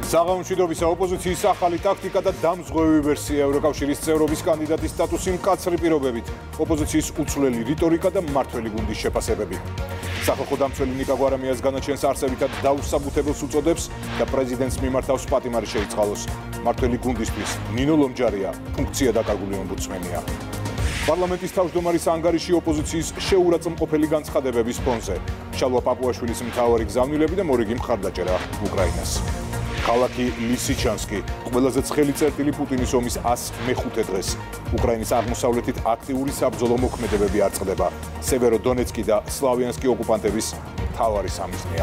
საღამომშვიდობის ოპოზიციის ახალი ტაქტიკა და დამზღვევი ვერსია ევროკავშირის წევრობის კანდიდატის სტატუსი მკაცრი პირობებით, ოპოზიციის უცვლელი რიტორიკა და მმართველი გუნდის შეფასებები. სახალხო დამცველი ნიკა გვარამიას განაჩენს არსებითად დაუსაბუთებელს უწოდებს და პრეზიდენტს მიმართავს პატიმარი შეიწყალოს. მმართველი გუნდისთვის ნინო ლომჯარია ფუნქცია დაკარგული ომბუდსმენია. პარლამენტის თავმჯდომარის ანგარიში ოპოზიციის შეურაცხმყოფელი განცხადებების ფონზე. შალვა პაპუაშვილის მთავარი გზავნილები და მორიგი მხარდაჭერა უკრაინას. ქალაქი ლისიჩანსკი, ყველაზე ცხელი წერტილი პუტინის ომის 105 დღეს. უკრაინის აღმოსავლეთით აქტიური საბრძოლო მოქმედებები არ წყდება. სევეროდონეცკი და სლავიანსკი ოკუპანტების მთავარი სამიზნეა.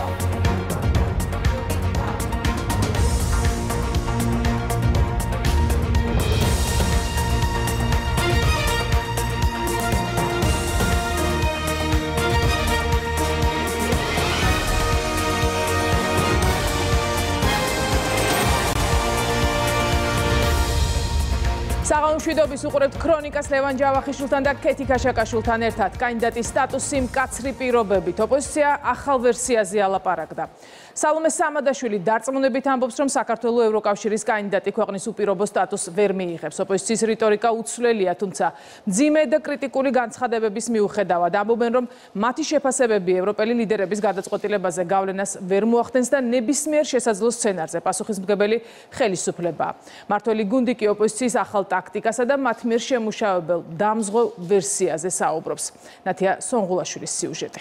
საღამომშვიდობის უყურებთ ქრონიკას ლევან ჯავახიშვილთან და ქეთი ქაშაკაშვილთან ერთად. კანდიდატის სტატუსი მკაცრი პირობებით. ოპოზიცია ახალ ვერსიაზე ალაპარაკდა. სალომე სამადაშვილი დარწმუნებით ამბობს, რომ საქართველოს ევროკავშირის კანდიდატი ქვეყნის უპირობო სტატუსს ვერ მიიღებს. ოპოზიციის რიტორიკა უცვლელია, თუმცა მძიმე და კრიტიკული განცხადებების მიუხედავად ამბობენ, რომ მათი შეფასებები ევროპელი ლიდერების გადაწყვეტილებაზე გავლენას ვერ მოახდენს და ნებისმიერ შესაძლო სცენარზე პასუხისმგებელი ხელისუფლებაა. მმართველი გუნდი კი ოპოზიციის ახალ ტაქტიკასა და მათ მიერ შემუშავებელ დამზღვევ ვერსიაზე საუბრობს. ნათია სონღულაშვილის სიუჟეტი.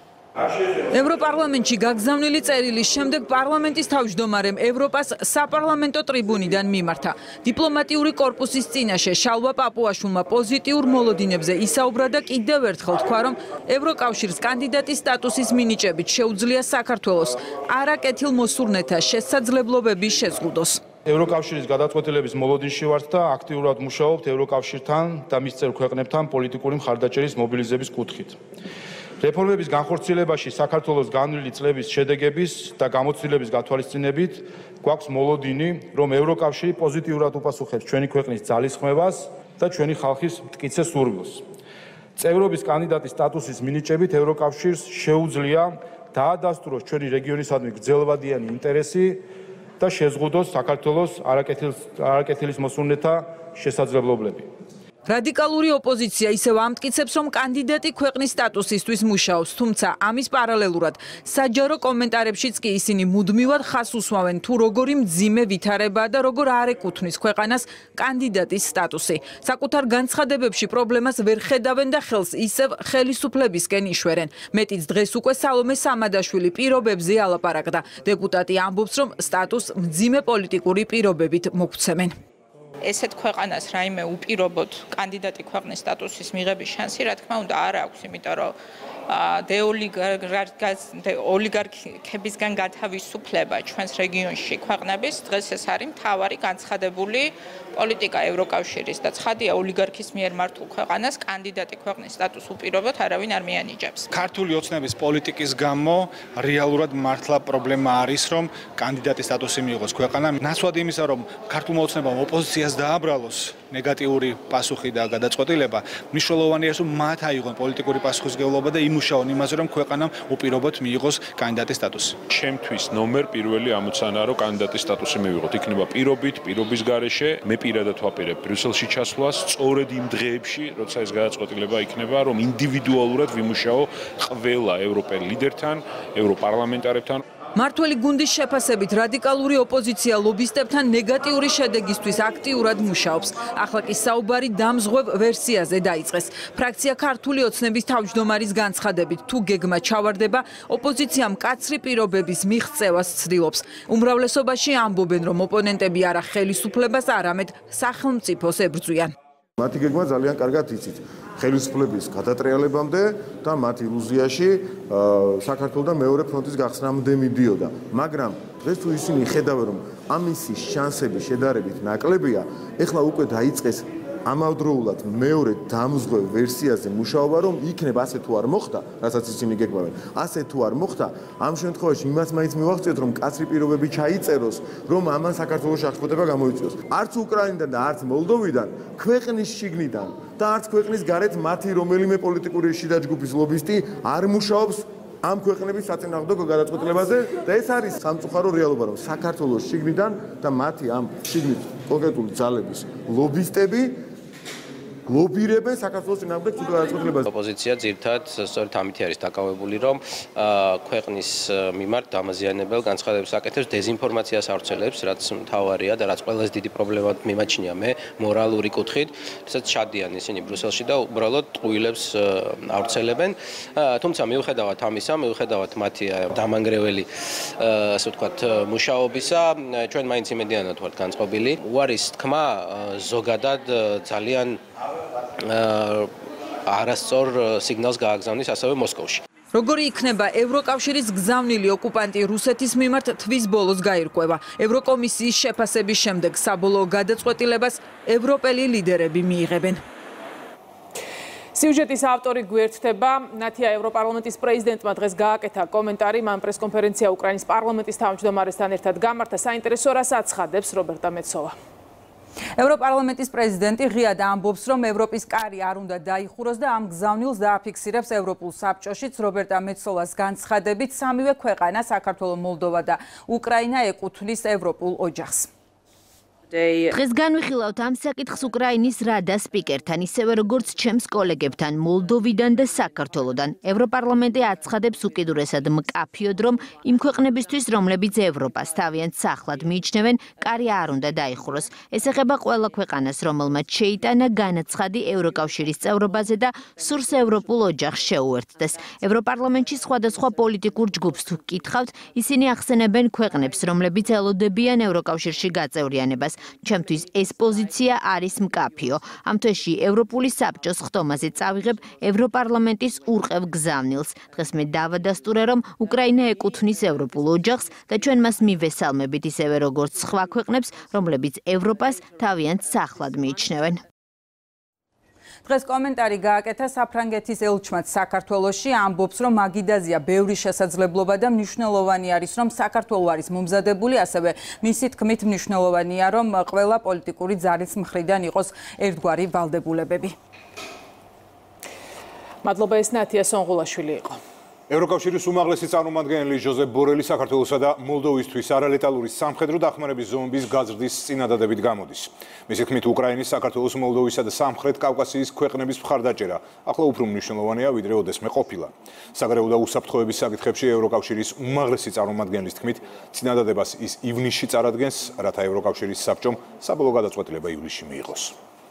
ევროპარლამენტში გაგზავნილი წერილის შემდეგ პარლამენტის თავმჯდომარემ ევროპას საპარლამენტო ტრიბუნიდან მიმართა. დიპლომატიური კორპუსის წინაშე შალვა პაპუაშვილმა პოზიტიურ მოლოდინებზე ისაუბრა და კიდევ ერთხელ თქვა, რომ ევროკავშირის კანდიდატის სტატუსის მინიჭებით შეუძლია საქართველოს არაკეთილმოსურნეთა შესაძლებლობები შეზღუდოს. ევროკავშირის გადაწყვეტილების მოლოდინში ვართ და აქტიურად მუშაობთ ევროკავშირთან და მის წევრ ქვეყნებთან პოლიტიკური მხარდაჭერის მობილიზების კუთხით. რეფორმების განხორციელებაში საქართველოს განვლილი წლების შედეგების და გამოცდილების გათვალისწინებით გვაქვს მოლოდინი, რომ ევროკავშირი პოზიტიურად უპასუხებს ჩვენი ქვეყნის ძალისხმევას და ჩვენი ხალხის მტკიცე სურვილს. წევრობის კანდიდატის სტატუსის მინიჭებით ევროკავშირს შეუძლია დაადასტუროს ჩვენი რეგიონისადმი გრძელვადიანი ინტერესი და შეზღუდოს საქართველოს არაკეთილმოსურნეთა შესაძლებლობები. რადიკალური ოპოზიცია ისევ ამტკიცებს, რომ კანდიდატი ქვეყნის სტატუსისთვის მუშაობს, თუმცა ამის პარალელურად საჯარო კომენტარებშიც კი ისინი მუდმივად ხაზს უსვამენ, თუ როგორი მძიმე ვითარებაა და როგორ არ ეკუთვნის ქვეყანას კანდიდატის სტატუსი. საკუთარ განცხადებებში პრობლემას ვერ ხედავენ და ხელს ისევ ხელისუფლებისკენ იშვერენ. მეტიც დღეს უკვე სალომე სამადაშვილი პირობებზე ალაპარაკდა. დეპუტატი ამბობს, რომ სტატუსს მძიმე პოლიტიკური პირობებით მოგვცემენ. ესეთ ქვეყანას რაიმე უპირობოდ კანდიდატი ქვეყნის სტატუსის მიღების შანსი, რა თქმა უნდა, არ აქვს, იმიტომ რომ ოლიგარქებისგან გათავისუფლება ჩვენს რეგიონში ქვეყნების დღეს ეს არის მთავარი განცხადებული პოლიტიკა ევროკავშირის და ცხადია ოლიგარქის მიერ მართულ ქვეყანას კანდიდატი ქვეყნის სტატუსს უპირობოდ არავინ არ მიანიჭებს. ქართული ოცნების პოლიტიკის გამო რეალურად მართლა პრობლემა არის, რომ კანდიდატის სტატუსი მიიღოს ქვეყანა. ნაცვლად იმისა, რომ ქართულმა ოცნებამ ოპოზიციას დააბრალოს ნეგატიური პასუხი და გადაწყვეტილება, მნიშვნელოვანია, რომ მათ აიღონ პოლიტიკური პასუხისმგებლობა და იმუშაონ იმაზე, რომ ქვეყანამ უპირობოდ მიიღოს კანდიდატის სტატუსი. ჩემთვის ნომერ პირველი ამოცანაა, რომ კანდიდატის სტატუსი მივიღოთ. იქნება პირობის გარეშე. მე პირადად ვაპირებ ბრიუსელში ჩასვლას, სწორედ იმ დღეებში, როცა ეს გადაწყვეტილება იქნება, რომ ინდივიდუალურად ვიმუშაო ყველა ევროპელ ლიდერთან, ევროპარლამენტარებთან. მმართველი გუნდის შეფასებით რადიკალური ოპოზიცია ლობისტებთან ნეგატიური შედეგისთვის აქტიურად მუშაობს. ახლა კი საუბარი დამზღვევ ვერსიაზე დაიწყეს. ფრაქცია ქართული ოცნების თავმჯდომარის განცხადებით, თუ გეგმა ჩავარდება, ოპოზიცია მკაცრი პირობების მიღწევას ცდილობს. უმრავლესობაში ამბობენ, რომ ოპონენტები არა ხელისუფლებას, არამედ სახელმწიფოს ებრძვიან. მათი გეგმა ძალიან კარგად იცით ხელისუფლების გადატრიალებამდე და მათ ილუზიაში საქართველოს მეორე ფრონტის გახსნამდე მიდიოდა. მაგრამ დღეს თუ ისინი ხედავენ, რომ ამისი შანსები შედარებით ნაკლებია, ეხლა უკვე დაიწყეს ამავდროულად მეორე დამზღვევ ვერსიაზე მუშაობა, რომ იქნება ასე თუ არ მოხდა, რასაც ისინი გეგმავენ, ასე თუ არ მოხდა, ამ შემთხვევაში იმას მაინც მივახციოთ, რომ კაცრი პირობები ჩაიწეროს, რომ ამან საქართველოს აღშფოთება გამოიწვიოს. არც უკრაინიდან და არც მოლდოვიდან, ქვეყნის შიგნიდან და არც ქვეყნის გარეთ მათი რომელიმე პოლიტიკური შიდა ჯგუფის ლობისტი არ მუშაობს ამ ქვეყნების საწინააღმდეგო გადაწყვეტილებაზე და ეს არის სამწუხარო რეალობა, რომ საქართველოს შიგნიდან და მათი ამ შიგნით კონკრეტული ძალების ლობისტები ლობირებენ საქართველოს წინააღმდეგ ცუდ გადაწყვეტილებაზე. ოპოზიცია ძირითადად სწორედ ამითი არის დაკავებული, რომ ქვეყნის მიმართ დამაზიანებელ განცხადებებს აკეთებს, დეზინფორმაციას ავრცელებს, რაც მთავარია და რაც ყველაზე დიდი პრობლემა მიმაჩნია მე მორალური კუთხით, რასაც ჩადიან ისინი ბრუსელში და უბრალოდ ტყუილებს ავრცელებენ. თუმცა მიუხედავად ამისა, მიუხედავად მათი დამანგრეველი ასე ვთქვათ მუშაობისა, ჩვენ მაინც იმედიანად ვართ განწყობილი. უარის თქმა ზოგადად ძალიან არასწორ სიგნალს გააგზავნის ასევე მოსკოვში. როგორი იქნება ევროკავშირის გზავნილი ოკუპანტი რუსეთის მიმართ თვის ბოლოს გაირკვევა. ევროკომისიის შეფასების შემდეგ საბოლოო გადაწყვეტილებას ევროპელი ლიდერები მიიღებენ. სიუჟეტის ავტორი გვერდდება. ნათია ევროპარლამენტის პრეზიდენტმა დღეს გააკეთა კომენტარი. მან პრესკონფერენცია უკრაინის პარლამენტის თავმჯდომარესთან ერთად გამართა. საინტერესო რას აცხადებს რობერტა მეცოვა. ევროპარლამენტის პრეზიდენტი ღიად ამბობს, რომ ევროპის კარი არ უნდა დაიხუროს და ამ გზავნილს დააფიქსირებს ევროპულ საბჭოშიც. რობერტა მეცოვას განცხადებით, სამივე ქვეყანა, საქართველო, მოლდოვა და უკრაინა ეკუთვნის ევროპულ ოჯახს. დღეს განვიხილავთ ამ საკითხს უკრაინის რადა სპიკერთან, ისევე როგორც ჩემს კოლეგებთან მოლდოვიდან და საქართველოდან. ევროპარლამენტი აცხადებს უკიდურესად მკაფიოდ, რომ იმ ქვეყნებისთვის, რომლებიც ევროპას თავიანთ სახლად მიიჩნევენ, კარი არ უნდა დაიხუროს. ეს ეხება ყველა ქვეყანას, რომელმაც შეიტანა განაცხადი ევროკავშირის წევრობაზე და სურს ევროპულ ოჯახს შეუერთდეს. ევროპარლამენტში სხვადასხვა პოლიტიკურ ჯგუფს თუ გკითხავთ, ისინი ახსენებენ ქვეყნებს, რომლებიც ელოდებიან ევროკავშირში გაწევრიანებას. ჩემთვის ეს პოზიცია არის მკაფიო. ამ თვეში ევროპული საბჭოს ხტომაზე წავიღებ ევროპარლამენტის ურყევ გზავნილს. დღეს მე დავადასტურე, რომ უკრაინა ეკუთვნის ევროპულ ოჯახს და ჩვენ მას მივესალმებით ისევე როგორც სხვა ქვეყნებს, რომლებიც ევროპას თავიანთ სახლად მიიჩნევენ. დღეს კომენტარი გააკეთა საფრანგეთის ელჩმაც საქართველოში, ამბობს, რომ მაგიდაზია ბევრი შესაძლებლობა და მნიშვნელოვანი არის, რომ საქართველო არის მომზადებული, ასევე მისი თქმით მნიშვნელოვანია, რომ ყველა პოლიტიკური ძალის მხრიდან იყოს ერთგვარი ვალდებულებები. მადლობა, ეს ნათია სონღულაშვილი იყო. ევროკავშირის უმაღლესი წარმომადგენელი ჟოზეფ ბორელი საქართველოსა და მოლდოვისთვის არალეტალური სამხედრო დახმარების ზომების გაზრდის წინადადებით გამოდის. მისი თქმით, უკრაინის, საქართველოს, მოლდოვისა და სამხრეთ კავკასიის ქვეყნების მხარდაჭერა ახლა უფრო მნიშვნელოვანია, ვიდრე ოდესმე ყოფილა. საგარეო და უსაფრთხოების საკითხებში ევროკავშირის უმაღლესი წარმომადგენლის თქმით, წინადადებას ის ივნისში წარადგენს, რათა ევროკავშირის საბჭომ საბოლოო გადაწყვეტილება ივლისში მიიღოს.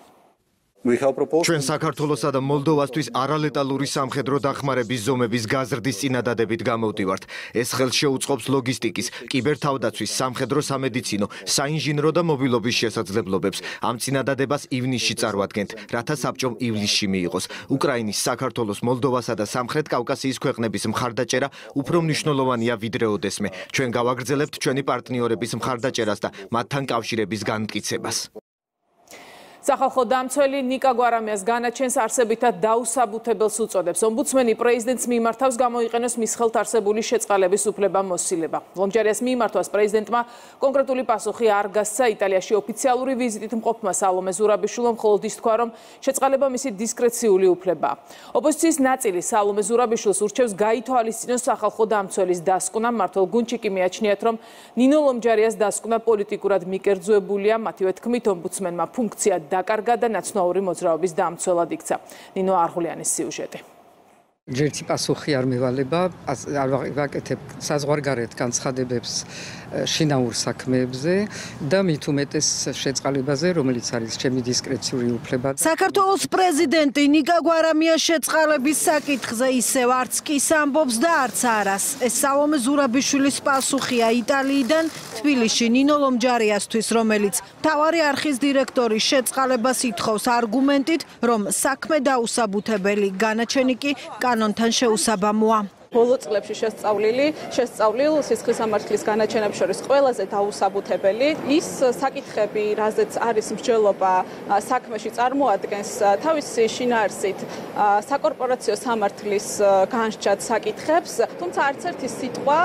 ჩვენ საქართველოსა და მოლდოვასთვის არალეტალური სამხედრო დახმარების ზომების გაზრდის წინადადებით გამოვდივართ. ეს ხელს შეუწყობს ლოგისტიკის, კიბერთავდაცვის, სამხედრო სამედიცინო, საინჟინრო და მობილობის შესაძლებლობებს. ამ წინადადებას ივნისში წარვადგენთ, რათა საბჭომ ივლისში მიიღოს. უკრაინის, საქართველოს, მოლდოვასა და სამხრეთ კავკასიის ქვეყნების მხარდაჭერა უფრო მნიშვნელოვანია ვიდრე ოდესმე. ჩვენ გავაგრძელებთ ჩვენი პარტნიორების მხარდაჭერას და მათთან კავშირების განმტკიცებას. სახალხო დამცველი ნიკა გვარამიას განაჩენს არსებითად დაუსაბუთებელს უწოდებს. ომბუდსმენი პრეზიდენტს მიმართავს გამოიყენოს მის ხელთ არსებული შეწყალების უფლება მოსილება. ლომჯარიას მიმართვას პრეზიდენტმა კონკრეტული პასუხი არ გასცა. იტალიაში ოფიციალური ვიზიტით მყოფმა სალომე ზურაბიშვილმა მხოლოდ ის თქვა, რომ შეწყალება მისი დისკრეციული უფლებაა. ოპოზიციის ნაწილი სალომე ზურაბიშვილს ურჩევს გაითვალისწინოს სახალხო დამცველის დასკვნა. მმართველ გუნდში კი მიაჩნიათ, რომ ნინო ლომჯარიას დასკვნა პოლიტიკურად მიკერძოებულია. მათივე თქმით, ომბუდსმენმა ფუნქცია დაკარგა და ნაცნობური მოძრაობის დამცველად იქცა. ნინო არღულიანის სიუჟეტი. ერთი პასუხი არ მევალება, არ ვაკეთებ საზღვარგარეთ განცხადებებს შინაურ საქმეებზე და მით უმეტეს შეწყალებაზე, რომელიც არის ჩემი დისკრეციული უფლება. საქართველოს პრეზიდენტი ნიკა გვარამიას შეწყალების საკითხზე ისევ არც კის ამბობს და არც არას. ეს სალომე ზურაბიშვილის პასუხია იტალიიდან თბილისში ნინო ლომჯარიასთვის, რომელიც მთავარი არხის დირექტორის შეწყალებას ითხოვს არგუმენტით, რომ საქმე დაუსაბუთებელი, განაჩენი კი კანონთან შეუსაბამოა. ბოლო წლებში შესწავლილ სისხლის სამართლის განაჩენებს შორის ყველაზე დაუსაბუთებელი ის საკითხები, რაზეც არის მსჯელობა საქმეში წარმოადგენს თავისი შინაარსით საკორპორაციო სამართლის განსჯად საკითხებს, თუმცა არც ერთი სიტყვა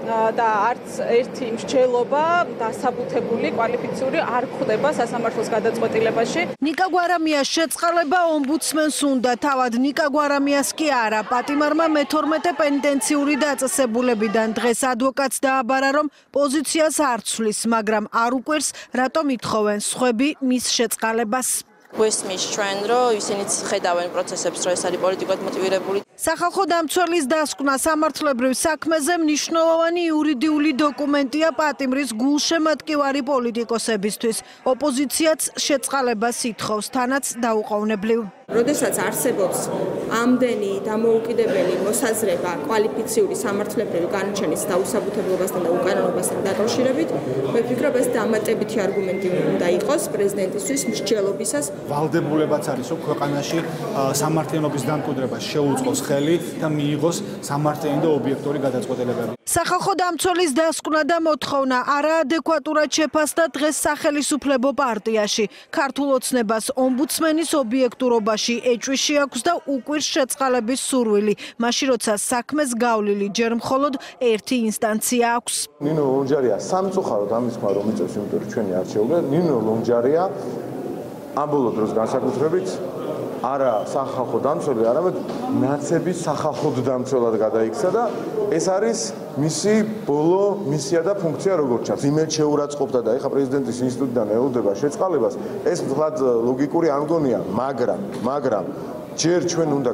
და არც ერთი მსჯელობა დასაბუთებული კვალიფიციური არ გვხვდება სასამართლოს გადაწყვეტილებაში. ნიკა გვარამიას შეწყალება ომბუდსმენს უნდა, თავად ნიკა გვარამიას კი არა. პატიმარმა მე-12 პენიტენციური დაწესებულებიდან დღეს ადვოკატს დააბარა, რომ პოზიციას არ ცვლის, მაგრამ არ უკვირს, რატომ ითხოვენ სხვები მის შეწყალებას. გვესმის ჩვენ, რომ ისინიც ხედავენ პროცესებს, რომ ეს არის პოლიტიკურად მოტივირებული. სახალხო დამცველის დასკვნა სამართლებრივ საქმეზე მნიშვნელოვანი იურიდიული დოკუმენტია პატიმრის გულშემატკივარი პოლიტიკოსებისთვის. ოპოზიციაც შეწყალებას ითხოვს, თანაც დაუყოვნებლივ. როდესაც არსებობს ამდენი დამოუკიდებელი მოსაზრება კვალიფიციური სამართლებრივი განაჩენის დაუსაბუთებლობასთან და უკანონობასთან დაკავშირებით, მე ვფიქრობ, ეს დამატებითი არგუმენტი უნდა იყოს პრეზიდენტისთვის მსჯელობისას. ვალდებულებაც არის, რომ ქვეყანაში სამართლიანობის დამკვიდრებას შეუწყოს ხელი და მიიღოს სამართლიანი და ობიექტური გადაწყვეტილებები. სახალხო დამცველის დასკვნა და მოთხოვნა არაადეკვატურად შეფასდა დღეს სახელისუფლებო პარტიაში. ქართულ ოცნებას ომბუდსმენის ობიექტურობაში ეჭვი აქვს და უკვირს შეწყალების სურვილი, მაშინ როცა საქმეს გავლილი ჯერ მხოლოდ ერთი ინსტანცია აქვს. ნინო ლონჯარია სამწუხაროდ ამის ხმა რომ იწევს, იმიტომ რომ ჩვენი არჩეულება ნინო ლონჯარია ამ ბოლო დროს განსაკუთრებით არა სახალხო დამცველი, არამედ ნაცების სახალხო დამცველად გადაიქცა და ეს არის მისი ბოლო მისია და ფუნქცია როგორც ჩანს. იმედ შეურაცხყოფდა და ეხა პრეზიდენტის ინსტიტუტიდან ელოდება შეწყალებას, ეს მხოლოდ ლოგიკური არ მგონია, მაგრამ ჯერ ჩვენ უნდა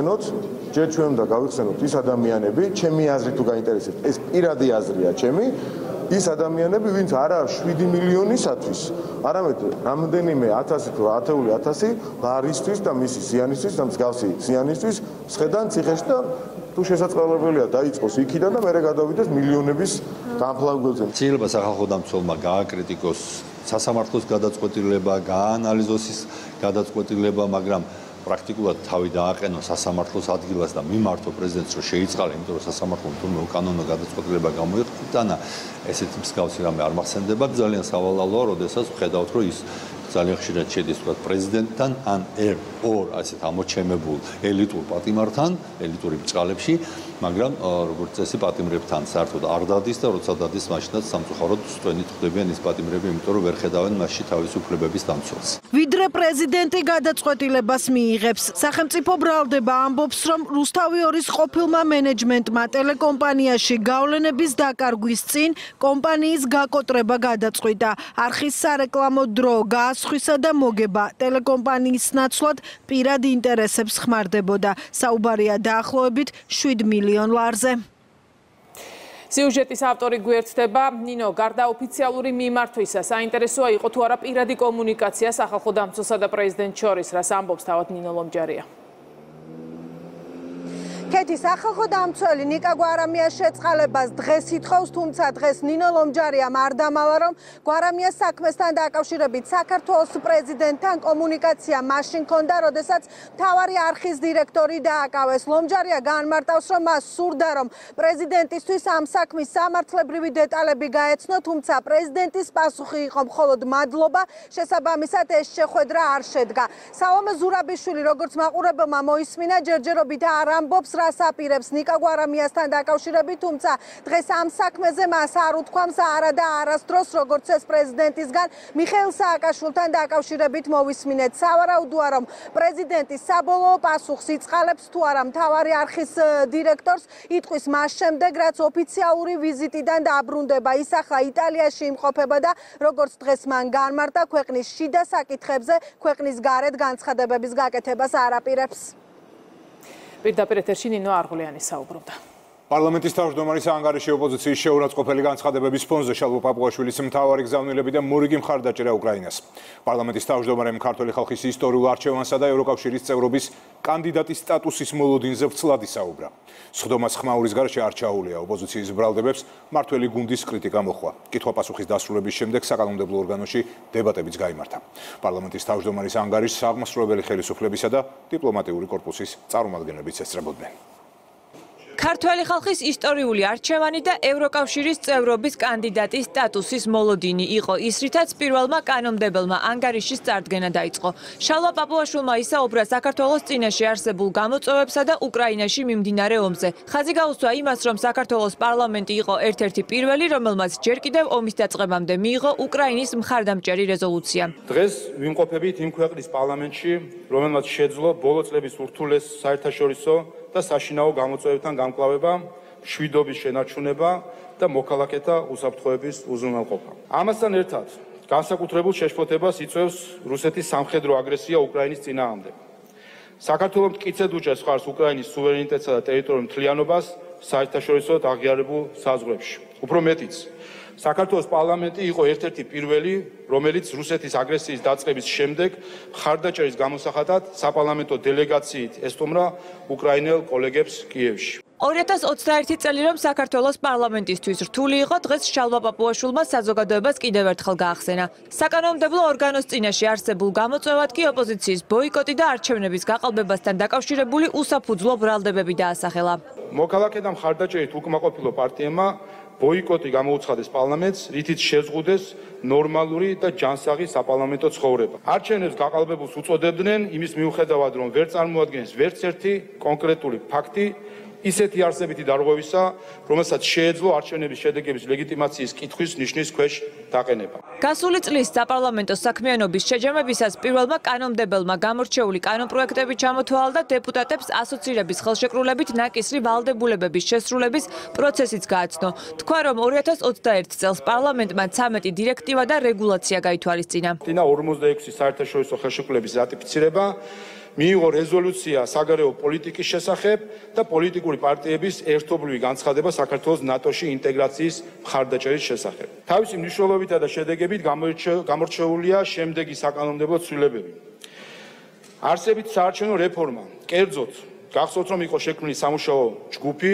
გავიხსენოთ ის ადამიანები, ჩემი აზრით თუ გაინტერესებს, ეს პირადი აზრია ჩემი, ის ადამიანები, ვინც არა 7 მილიონისათვის, არამედ რამდენიმე 1000 თუ 10,000 ლარისთვის და მისი ზიანისთვის და მსგავსი ზიანისთვის სხედან ციხეში და თუ შესაძლებელია დაიწყოს იქიდან და მერე გადავიდეს მილიონების განფლავგელზე. შეიძლება სახალხო დამცველმა გააკრიტიკოს სასამართლოს გადაწყვეტილება, გააანალიზოს ის გადაწყვეტილება, მაგრამ პრაქტიკულად თავი დააყენო სასამართლოს ადგილას და მიმართო პრეზიდენტს, რომ შეიწყალა, იმიტომ რომ სასამართლომ თურმე უკანონო გადაწყვეტილება გამოიყენა, ესეთი მსგავსი რამე არ მახსენდება. ძალიან სავალალოა, როდესაც ვხედავთ, რომ ის ძალიან ხშირად შედის თქვა პრეზიდენტთან ან ორ ასეთ ამოჩემებულ ელიტურ პატიმართან, ელიტური ბრჭყალებში, მაგრამ როგორც წესი პატიმრებთან საერთოდ არ დადის და როცა დადის, მაშინაც სამწუხაროდ სტვენით ხვდებიან ის პატიმრები, იმიტომ რომ ვერ ხედავენ მასში თავისუფლებების დამცველს. ვიდრე პრეზიდენტი გადაწყვეტილებას მიიღებს, სახელმწიფო ბრალდება ამბობს, რომ რუსთავი 2-ის ყოფილმა მენეჯმენტმა ტელეკომპანიაში გავლენების დაკარგვის წინ კომპანიის გაკოტრება გადაწყვიტა. არხის სარეკლამო დრო გაასხვისა და მოგება ტელეკომპანიის ნაცვლად პირად ინტერესებს ხმარდებოდა. საუბარია დაახლოებით 7 მილიონ ლარზე. სიუჟეტის ავტორი გვერდდება. ნინო, გარდა ოფიციალური მიმართვისა, საინტერესოა იყო თუ არა პირადი კომუნიკაცია სახალხო დამცველსა და პრეზიდენტს შორის, რას ამბობს თავად ნინო ლომჯარია. კეთი, სახალხო დამცველი ნიკა გვარამიას შეწყალებას დღეს ითხოვს, თუმცა დღეს ნინო ლომჯარიამ არ დამალა, რომ გვარამიას საქმესთან დაკავშირებით საქართველოს პრეზიდენტთან კომუნიკაცია მაშინ ჰქონდა, როდესაც მთავარი არხის დირექტორი დააკავეს. ლომჯარია განმარტავს, რომ მას სურდა, რომ პრეზიდენტისთვის ამ საქმის სამართლებრივი დეტალები გაეცნო, თუმცა პრეზიდენტის პასუხი იყო მხოლოდ მადლობა, შესაბამისად ეს შეხვედრა არ შედგა. სალომე ზურაბიშვილი, როგორც მაყურებელმა მოისმინა, ჯერჯერობით არ ამბობს, რას აპირებს ნიკა გვარამიასთან დაკავშირებით, თუმცა დღეს ამ საქმეზე მას არ უთქვამს არა და არასდროს, როგორც ეს პრეზიდენტისგან მიხეილ სააკაშვილთან დაკავშირებით მოვისმინეთ. სავარაუდოა, რომ პრეზიდენტის საბოლოო პასუხს იწყალებს თუ არა მთავარი არხის დირექტორს, იტყვის მას შემდეგ, რაც ოფიციალური ვიზიტიდან დაბრუნდება. ის ახლა იტალიაში იმყოფება და როგორც დღეს მან განმარტა, ქვეყნის შიდა საკითხებზე, ქვეყნის გარეთ განცხადებების გაკეთებას არ აპირებს. პირდაპირ ეთერში ნინო არღულიანი საუბრობდა. პარლამენტის თავმჯდომარის ანგარიში ოპოზიციის შეურაცხყოფელი განცხადებების ფონზე შალვა პაპუაშვილის მთავარი გზავნილები და მორიგი მხარდაჭერა უკრაინას. პარლამენტის თავმჯდომარემ ქართული ხალხის ისტორიულ არჩევანსა და ევროკავშირის წევრობის კანდიდატის სტატუსის მოლოდინზე ვრცლად ისაუბრა. სხდომას ხმაურის გარეშე არ ჩაუვლია ოპოზიციის ბრალდებებს მართველი გუნდის კრიტიკა მოჰყვა. კითხვა-პასუხის დასრულების შემდეგ საკანონმდებლო ორგანოში დებატებიც გაიმართა. პარლამენტის თავმჯდომარის ანგარიშს აღმასრულებელი ხელისუფლებისა და დიპლომატიური კორპუსის წარმომადგენლებიც ესწრებოდნენ. ქართველი ხალხის ისტორიული არჩევანი და ევროკავშირის წევრობის კანდიდატის სტატუსის მოლოდინი იყო ის, რითაც პირველმა კანონმდებელმა ანგარიშის წარდგენა დაიწყო. შალვა პაპუაშვილმა ისაუბრა საქართველოს წინაშე არსებულ გამოწვევებსა და უკრაინაში მიმდინარე ომზე. ხაზი გაუსვა იმას, რომ საქართველოს პარლამენტი იყო ერთ-ერთი პირველი, რომელმაც ჯერ კიდევ ომის დაწყებამდე მიიღო უკრაინის მხარდამჭერი რეზოლუცია. დღეს ვიმყოფებით იმ ქვეყნის პარლამენტში, რომელმაც შეძლო ბოლო წლების ურთულეს საერთაშორისო და საშინაო გამოწვევებთან გამკლავება, მშვიდობის შენარჩუნება და მოქალაქეთა უსაფრთხოების უზრუნველყოფა. ამასთან ერთად, განსაკუთრებულ შეშფოთებას იწვევს რუსეთის სამხედრო აგრესია უკრაინის წინააღმდეგ. საქართველოს მტკიცედ უჭერს ხარს უკრაინის სუვერენიტეტსა და ტერიტორიულ მთლიანობას საერთაშორისო აღიარებულ საზღვრებში. უფრო მეტიც, საქართველოს პარლამენტი იყო ერთ-ერთი პირველი, რომელიც რუსეთის აგრესიის დაწყების შემდეგ მხარდაჭერის გამოსახატად საპარლამენტო დელეგაციით ესტუმრა უკრაინელ კოლეგებს კიევში. 2021 წელი რომ საქართველოს პარლამენტისთვის რთული იყო, დღეს შალვა პაპუაშვილმა საზოგადოებას კიდევ ერთხელ გაახსენა. საკანონმდებლო ორგანოს წინაშე არსებულ გამოწვევად კი ოპოზიციის ბოიკოტი და არჩევნების გაყალბებასთან დაკავშირებული უსაფუძვლო ბრალდებები დაასახელა. მოქალაქე და მხარდაჭერით უკმაყოფილო პარტიებმა ბოიკოტი გამოუცხადეს პარლამენტს, რითიც შეზღუდეს ნორმალური და ჯანსაღი საპარლამენტო ცხოვრება. არჩევნებს გაყალბებულს უწოდებდნენ იმის მიუხედავად, რომ ვერ წარმოადგენს ვერც ერთი კონკრეტული ფაქტი ისეთი არსებითი დარღვევისა, რომელსაც შეეძლო არჩევნების შედეგების ლეგიტიმაციის კითხვის ნიშნის ქვეშ დაყენება. გასული წლის საპარლამენტო საქმიანობის შეჯამებისას პირველმა კანონმდებელმა გამორჩეული კანონპროექტები ჩამოთვალა და დეპუტატებს ასოცირების ხელშეკრულებით ნაკისრი ვალდებულებების შესრულების პროცესიც გააცნო. თქვა, რომ 2021 წელს პარლამენტმა 13 დირექტივა და რეგულაცია გაითვალისწინა. 46 საერთაშორისო ხელშეკრულების რატიფიცირება მიიღო რეზოლუცია საგარეო პოლიტიკის შესახებ და პოლიტიკური პარტიების ერთობლივი განცხადება საქართველოს ნატოში ინტეგრაციის მხარდაჭერის შესახებ. თავისი მნიშვნელობითა და შედეგებით გამორჩეულია შემდეგი საკანონმდებლო ცვლილებები. არსებით საარჩევნო რეფორმა. კერძოდ, გახსოვთ, რომ იყო შექმნილი სამუშაო ჯგუფი,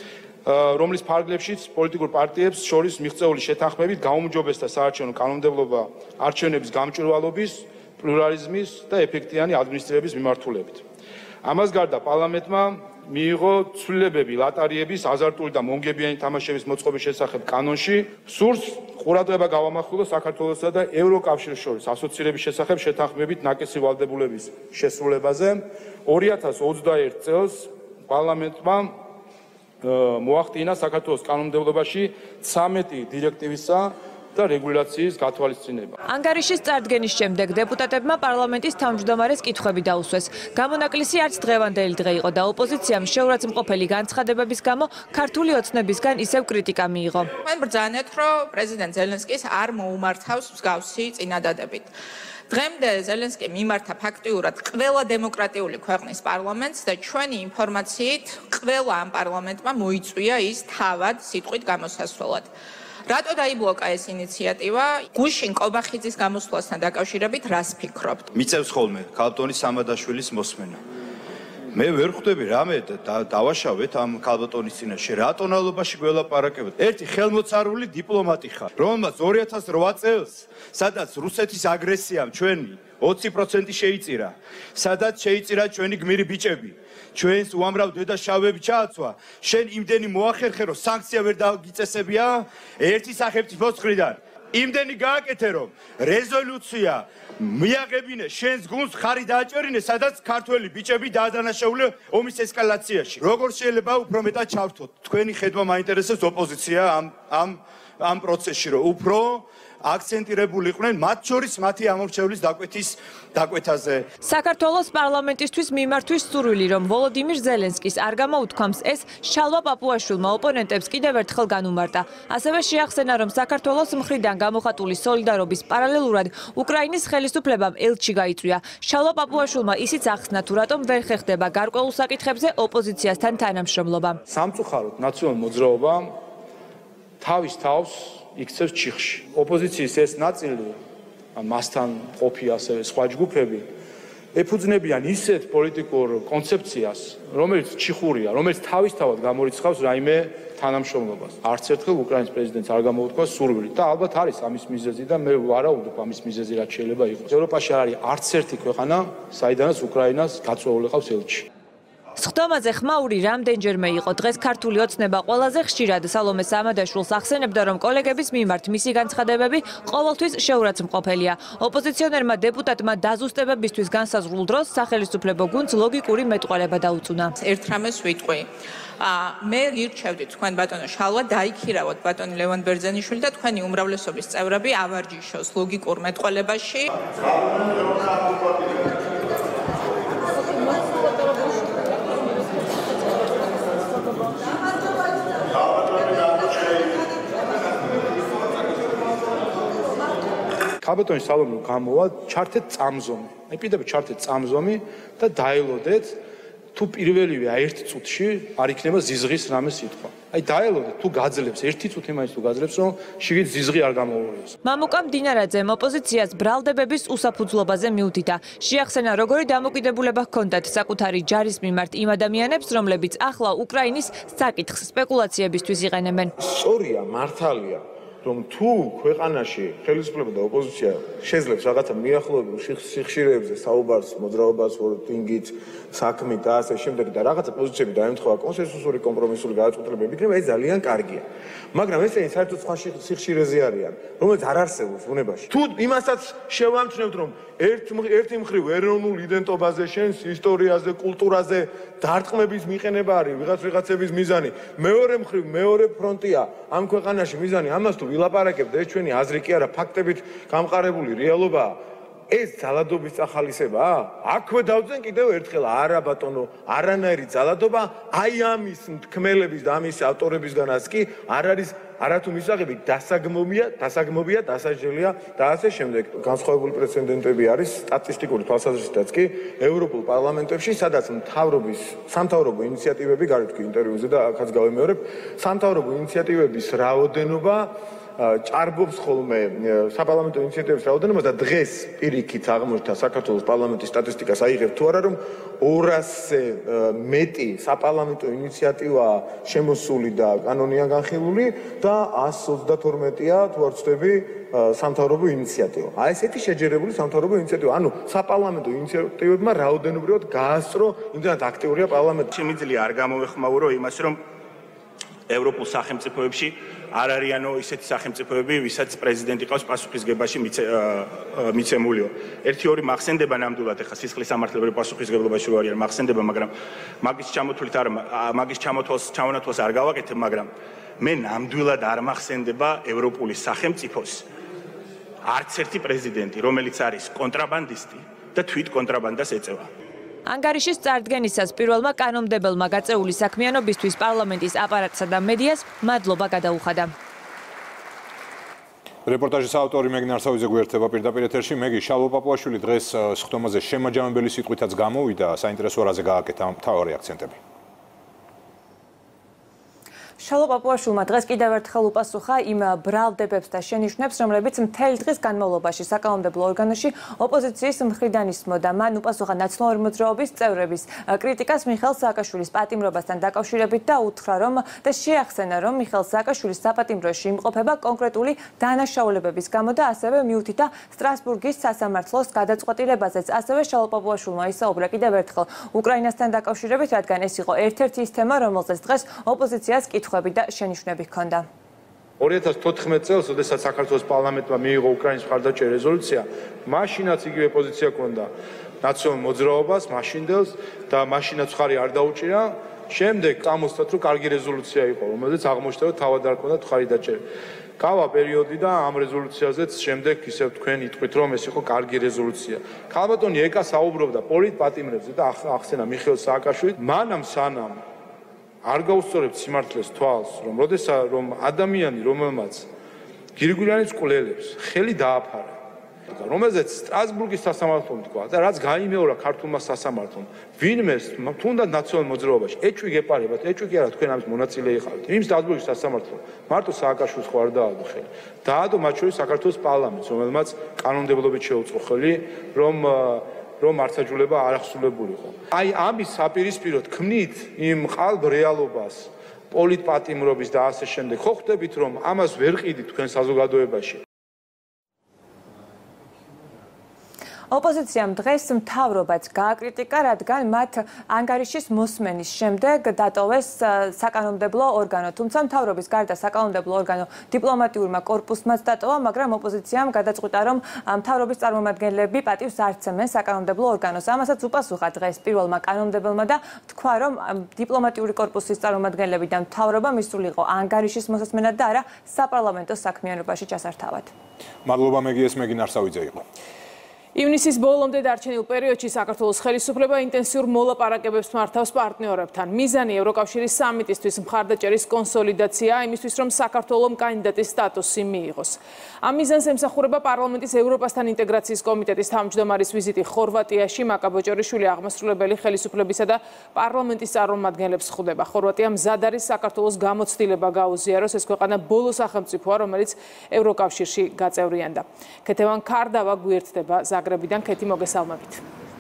რომლის ფარგლებშიც პოლიტიკურ პარტიებს შორის მიღწეული შეთანხმებით გაუმჯობესდა საარჩევნო კანონმდებლობა არჩევნების გამჭვირვალობის, პლურალიზმის და ეფექტიანი ადმინისტრირების მიმართულებით. ამას გარდა პარლამენტმა მიიღო ცვლილებები ლატარიების, აზარტული და მონგებიანი თამაშების მოწყობის შესახებ კანონში. სურს ყურადღება გავამახვილო საქართველოსა და ევროკავშირის შორის ასოცირების შესახებ შეთანხმებით ნაკისრი ვალდებულების შესრულებაზე. 2021 წელს პარლამენტმა მოახდინა საქართველოს კანონმდებლობაში 13 დირექტივისა და რეგულაციის გათვალისწინება. ანგარიშის წარდგენის შემდეგ დეპუტატებმა პარლამენტის თავმჯდომარეს კითხვები დაუსვეს. გამონაკლისი არც დღევანდელი დღე იყო და ოპოზიციამ შეურაცხმყოფელი განცხადებების გამო ქართული ოცნებისგან ისევ კრიტიკა მიიღო. მან ბრძანეთ, რომ პრეზიდენტ ზელენსკის არ მოუმართავს მსგავსი წინადადებით. დღემდე ზელენსკი მიმართა ფაქტიურად ყველა დემოკრატიული ქვეყნის პარლამენტს და ჩვენი ინფორმაციით ყველა ამ პარლამენტმა მოიწვია ის თავად სიტყვით გამოსასვლელად. რატო დაიბლოკა ეს ინიციატივა? გუშინ კობახიძის გამოსვლასთან დაკავშირებით რას ფიქრობთ? მიწევს ხოლმე ქალბატონის სამადაშვილის მოსმენა. მე ვერ ხვდები რამე დავაშავეთ ამ ქალბატონის წინაშე. რა ტონალობაში გველაპარაკებთ? ერთი ხელმოწარული დიპლომატი ხარ, რომელმაც 2008 წელს, სადაც რუსეთის აგრესიამ ჩვენი 20% შეიწირა, სადაც შეიწირა ჩვენი გმირი ბიჭები. ჩვენს უამრავ დედაშავები ჩააცვა, შენ იმდენი მოახერხე, რომ სანქცია ვერ დაგიწესებია ერთი სახელმწიფოს მხრიდან. იმდენი გააკეთე, რომ რეზოლუცია მიაღებინე შენს გუნდს ხარი დააჭერინე, სადაც ქართველი ბიჭები დაადანაშაულე ომის ესკალაციაში. როგორ შეიძლება უფრო მეტად ჩავთოთ? თქვენი ხედვა მაინტერესებს ოპოზიცია ამ პროცესში, რომ უფრო აქცენტირებული იყვნენ მათ შორის მათი ამორჩევლის დაკვეთაზე. საქართველოს პარლამენტისთვის მიმართვის სურვილი, რომ ვოლოდიმირ ზელენსკის არ გამოუთქვამს, ეს შალვა პაპუაშვილმა ოპონენტებს კიდევ ერთხელ განუმარტა. ასევე შეახსენა, რომ საქართველოს მხრიდან გამოხატული სოლიდარობის პარალელურად უკრაინის ხელისუფლებამ ელჩი გაიწვია. შალვა პაპუაშვილმა ისიც ახსნა, თუ რატომ ვერ ხერხდება გარკვეულ საკითხებზე ოპოზიციასთან თანამშრომლობა. სამწუხაროდ ნაციონალურ მოძრაობამ თავის თავს იქცევს ჩიხში. ოპოზიციის ეს ნაწილი, მასთან ყოფი ასევე სხვა ჯგუფები, ეფუძნებიან ისეთ პოლიტიკურ კონცეფციას, რომელიც ჩიხურია, რომელიც თავისთავად გამორიცხავს რაიმე თანამშრომლობას. არც ერთხელ უკრაინის პრეზიდენტს არ გამოუთქვა სურვილი და ალბათ არის ამის მიზეზი და მე ვარაუდობ ამის მიზეზი რაც შეიძლება იყოს. ევროპაში არ არის არც ერთი ქვეყანა, საიდანაც უკრაინას გაწვეული ყავს ელჩი. სხდომაზე ხმაური რამდენჯერმე იყო. დღეს ქართული ოცნება ყველაზე ხშირად სალომე სამადაშვილს ახსენებდა, რომ კოლეგების მიმართ მისი განცხადებები ყოველთვის შეურაცხმყოფელია. ოპოზიციონერმა დეპუტატმა დაზუსტებებისთვის განსაზღვრულ დროს სახელმწიფო გუნდს ლოგიკური მეტყველება დაუწუნა. ერთ რამეს ვიტყვი. მე გირჩევდი თქვენ ბატონო შალვა დაიქირავოთ ბატონი ლევან ბერძენიშვილი და თქვენი უმრავლესობის წევრები ავარჯიშოს ლოგიკურ მეტყველებაში. ქალბატონი სალომე გამოვა ჩართეთ წამზომი. აი პირდაპირ ჩართეთ წამზომი და დაელოდეთ თუ პირველივე ერთ წუთში არ იქნება ზიზღის რამე სიტყვა. აი დაელოდეთ თუ გაძლებს ერთი წუთი მაინც თუ გაძლებს რომ შიგით ზიზღი არ გამოუვლეს. მამუკა მდინარაძემ ოპოზიციას ბრალდებების უსაფუძვლობაზე მიუთითა. შეახსენა როგორი დამოკიდებულება ჰქონდათ საკუთარი ჯარის მიმართ იმ ადამიანებს, რომლებიც ახლა უკრაინის საკითხს სპეკულაციებისთვის იყენებენ. სწორია, მართალია. რომ თუ ქვეყანაში ხელისუფლება და ოპოზიცია შეძლებს რაღაცა მიახლოებულ სიხშირეებზე საუბარს, მოძრაობას, ვორტინგით, საქმით და ასე შემდეგ და რაღაცა პოზიციები დაემთხვევა კონსენსუსური კომპრომისული გადაწყვეტილებები, იქნება ეს ძალიან კარგია. მაგრამ ესენი საერთოდ სხვა სიხშირეზე არიან, რომელიც არ არსებობს ბუნებაში. თუ იმასაც შევამჩნევთ, რომ ერთი მხრივ ეროვნულ იდენტობაზე, შენს ისტორიაზე, კულტურაზე დარტყმების მიყენება არის ვიღაცების მიზანი, მეორე მხრივ მეორე ფრონტია ამ ქვეყანაში მიზანი, ამას თუ ვილაპარაკებთ, ეს ჩვენი აზრი კი არა, ფაქტებით გამყარებული რეალობაა. ეს ძალადობის წახალისებაა? აქვე დავძენ კიდევ ერთხელ, არა ბატონო, არანაირი ძალადობა აი ამის თქმელების და ამის ავტორებისგანაც კი არ არის არათუ მისაღები დასაგმობია, დასაჯელია და ასე შემდეგ. განსხვავებული პრეცედენტები არის სტატისტიკური თვალსაზრისითაც კი ევროპულ პარლამენტებში, სადაც სამთავრობო ინიციატივები, გარეთქვი ინტერვიუზე და აქაც გავემეორებ, სამთავრობო ინიციატივების რაოდენობა ჭარბობს ხოლმე საპარლამენტო ინიციატივების რაოდენობას და დღეს პირიქით აღმოჩნდა საქართველოს პარლამენტის სტატისტიკას აიღებ თუ არა რომ 200-ზე მეტი საპარლამენტო ინიციატივაა შემოსული და კანონია განხილული და 132-ია თუ არ ვცდები სამთავრობო ინიციატივა. აი ესეთი შეჯერებული სამთავრობო ინიციატივა. ანუ საპარლამენტო ინიციატივებმა რაოდენობრივად გაასწრო, იმდენად აქტიურია პარლამენტი. შემიძლია არ გამოვეხმაურო იმას, რომ ევროპულ სახელმწიფოებში არ არიანო ისეთი სახელმწიფოები, ვისაც პრეზიდენტი ყავს პასუხისგებაში მიცემულიო. ერთი-ორი მახსენდება ნამდვილად ახლა სისხლის სამართლებრივ პასუხისგებლობაში რო არიან მახსენდება, მაგრამ მაგის ჩამოთვლით არ მაგის ჩამონათვალს არ გავაკეთებ, მაგრამ მე ნამდვილად არ მახსენდება ევროპული სახელმწიფოს არც ერთი პრეზიდენტი, რომელიც არის კონტრაბანდისტი და თვით კონტრაბანდას ეწევა. ანგარიშის წარდგენისას პირველმა კანონმდებელმა გაწეული საქმიანობისთვის პარლამენტის აპარატსა და მედიას მადლობა გადაუხადა. რეპორტაჟის ავტორი მეგნ არსავიძე გვერდება პირდაპირ ეთერში. მეგი, შალვა პაპუაშვილი დღეს სხდომაზე შემაჯამებელი სიტყვითაც გამოვიდა, საინტერესო რაზე გააკეთა მთავარი აქცენტები. შალვა პაპუაშვილმა დღეს კიდევ ერთხელ უპასუხა იმ ბრალდებებს და შენიშვნებს, რომლებიც მთელი დღის განმავლობაში საკანონმდებლო ორგანოში ოპოზიციის მხრიდან ისმოდა. მან უპასუხა ნაციონალური მოძრაობის წევრების კრიტიკას მიხეილ სააკაშვილის პატიმრობასთან დაკავშირებით და უთხრა, რომ და შეახსენა, რომ მიხეილ სააკაშვილის საპატიმროში იმყოფება კონკრეტული დანაშაულებების გამო და ასევე მიუთითა სტრასბურგის სასამართლოს გადაწყვეტილებაზეც. ასევე შალვა პაპუაშვილმა ისაუბრა კიდევ ერთხელ უკრაინასთან დაკავშირებით, რადგან ეს იყო ერთ-ერთი ის თემა, რომელზეც დღეს ოპოზიციას და შენიშვნები ჰქონდა. 2014 წელს, როდესაც საქართველოს პარლამენტმა მიიღო უკრაინის მხარდაჭერა რეზოლუცია, მაშინაც იგივე პოზიცია ჰქონდა ნაციონალურ მოძრაობას, მაშინდელს და მაშინაც ხარი არ დაუჭირა. შემდეგ წამოსწათ, რომ კარგი რეზოლუცია იყო, რომელზეც აღმოჩნდა, რომ თავად არ ჰქონდა ხარი დაჭერა. გავა პერიოდი და ამ რეზოლუციაზეც შემდეგ ისევ თქვენ იტყვით, რომ ეს იყო კარგი რეზოლუცია. ქალბატონი ეკა საუბრობდა პოლიტპატიმრებზე და ახსენა მიხეილ სააკაშვილით, მანამ სანამ არ გაუსწორებთ სიმართლეს თვალს, რომ ადამიანი, რომელმაც გირგვლიანის კვლელებს ხელი დააფარა, რომელზეც სტრასბურგის სასამართლომ თქვა და რაც გაიმეორა ქართულმა სასამართლომ, ვინმე თუნდაც ნაციონალურ მოძრაობაში ეჭვი გეპარებათ, ეჭვი კი არა, თქვენ ამის მონაწილე იყავით. იმ სტრასბურგის სასამართლომ მარტო სააკაშვილს ხო არ დაადო ხელი. დაადო მათ შორის საქართველოს პარლამენტს, რომელმაც კანონმდებლობით შეუწყო ხელი, რომ მართლმსაჯულება არ ახსულებულიყო. აი ამის საპირისპიროდ ქმნით იმ ყალბ რეალობას, პოლიტპატიმრობის და ასე შემდეგ. ხო ხვდებით, რომ ამას ვერ ყიდით თქვენ საზოგადოებაში. ოპოზიციამ დღეს მთავრობაც გააკრიტიკა, რადგან მათ ანგარიშის მოსმენის შემდეგ დატოვეს საკანონმდებლო ორგანო. თუმცა მთავრობის გარდა საკანონმდებლო ორგანო დიპლომატიურმა კორპუსმაც დატოვა, მაგრამ ოპოზიციამ გადაწყვიტა, რომ მთავრობის წარმომადგენლები პატივს არ სცემენ საკანონმდებლო ორგანოს. ამასაც უპასუხა დღეს პირველმა კანონმდებელმა და თქვა, რომ დიპლომატიური კორპუსის წარმომადგენლები და მთავრობა მისულიყო ანგარიშის მოსმენად და არა საპარლამენტო საქმიანობაში ჩასართავად. მადლობა მეგიეს, მეგინ არსავიძე იყო. ივნისის ბოლომდე დარჩენილ პერიოდში საქართველოს ხელისუფლება ინტენსიურ მოლაპარაკებებს მართავს პარტნიორებთან. მიზანი ევროკავშირის სამიტისთვის მხარდაჭერის კონსოლიდაციაა, იმისთვის რომ საქართველოს კანდიდატის სტატუსი მიიღოს. ამ მიზანს ემსახურება პარლამენტის ევროპასთან ინტეგრაციის კომიტეტის თავმჯდომარის ვიზიტი ხორვატიაში. მაკა ბოჭორიშვილი აღმასრულებელი ხელისუფლებისა და პარლამენტის წარმომადგენლებს ხვდება. ხორვატია მზად არის საქართველოს გამოცდილება გაუზიაროს. ეს ქვეყანა ბოლო სახელმწიფოა, რომელიც ევროკავშირში გაწევრიანდა. ქეთევან ქარდავა გვერდდება ზაგრებიდან. ქეთი, მოგესალმებით.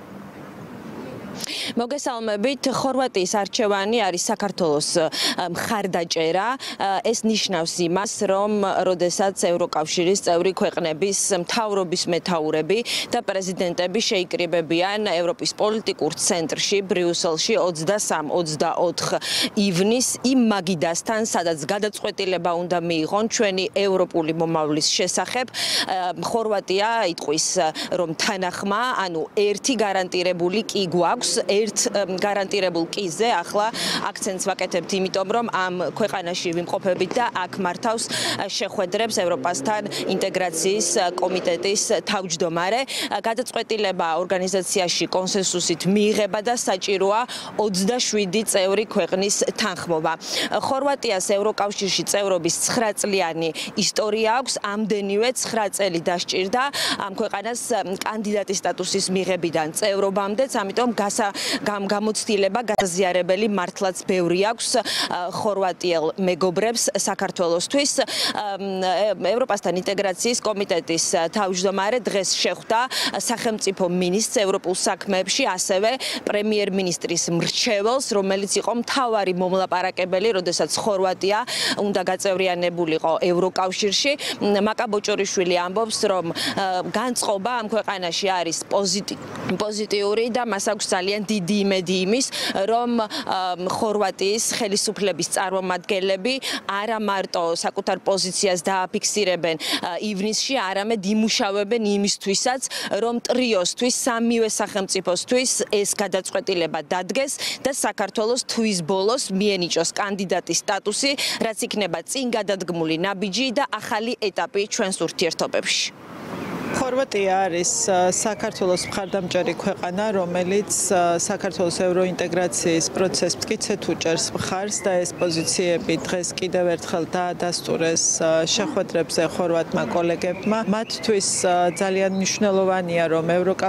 მოგესალმებით. ხორვატიის არჩევანი არის საქართველოს მხარდაჭერა. ეს ნიშნავს იმას, რომ როდესაც ევროკავშირის წევრი ქვეყნების მთავრობის მეთაურები და პრეზიდენტები შეიკრიბებიან ევროპის პოლიტიკურ ცენტრში ბრიუსელში 23-24 ივნისს იმ მაგიდასთან, სადაც გადაწყვეტილება უნდა მიიღონ ჩვენი ევროპული მომავლის შესახებ. ხორვატია იტყვის, რომ თანახმა, ანუ ერთი გარანტირებული კი გვაქვს. ერთ გარანტირებულ კიზე ახლა აქცენტს ვაკეთებთ, იმიტომ რომ ამ ქვეყანაში ვიმყოფებით და აქ მართავს შეხვედრებს ევროპასთან ინტეგრაციის კომიტეტის თავმჯდომარე. გადაწყვეტილება ორგანიზაციაში კონსენსუსით მიიღება და საჭიროა 27 წევრი ქვეყნის თანხმობა. ხორვატიას ევროკავშირში წევრობის 9 წლიანი ისტორია აქვს, ამდენივე 9 წელი დასჭირდა ამ ქვეყანას კანდიდატის სტატუსის მიღებიდან წევრობამდეც, ამიტომ გამოცდილება გაზიარებელი მართლაც ბევრი აქვს ხორვატიელ მეგობრებს საქართველოსთვის. ევროპასთან ინტეგრაციის კომიტეტის თავმჯდომარე დღეს შეხვდა სახელმწიფო მინისტრს ევროპულ საქმეებში, ასევე პრემიერ-მინისტრის მრჩეველს, რომელიც იყო მთავარი მომლაპარაკებელი, როდესაც ხორვატია უნდა გაწევრიანებულიყო ევროკავშირში. მაკა ბოჭორიშვილი ამბობს, რომ განწყობა ამ ქვეყანაში არის პოზიტიური და მას აქვს ძალიან დიდი იმედი იმის, რომ ხორვატიის ხელისუფლების წარმომადგენლები არა მარტო საკუთარ პოზიციას დააფიქსირებენ ივნისში, არამედ იმუშავებენ იმისთვისაც, რომ ტრიოსთვის, სამივე სახელმწიფოსთვის ეს გადაწყვეტილება დადგეს და საქართველოს თვის ბოლოს მიენიჭოს კანდიდატის სტატუსი, რაც იქნება წინ გადადგმული ნაბიჯი და ახალი ეტაპი ჩვენს ურთიერთობებში. ხორვატია არის საქართველოს მხარდამჭერი ქვეყანა, რომელიც საქართველოს ევროინტეგრაციის პროცესს მტკიცედ უჭერს მხარს და ეს პოზიციები დღეს კიდევ ერთხელ დაადასტურეს შეხვედრებზე ხორვატმა კოლეგებმა. მათთვის ძალიან მნიშვნელოვანია, რომ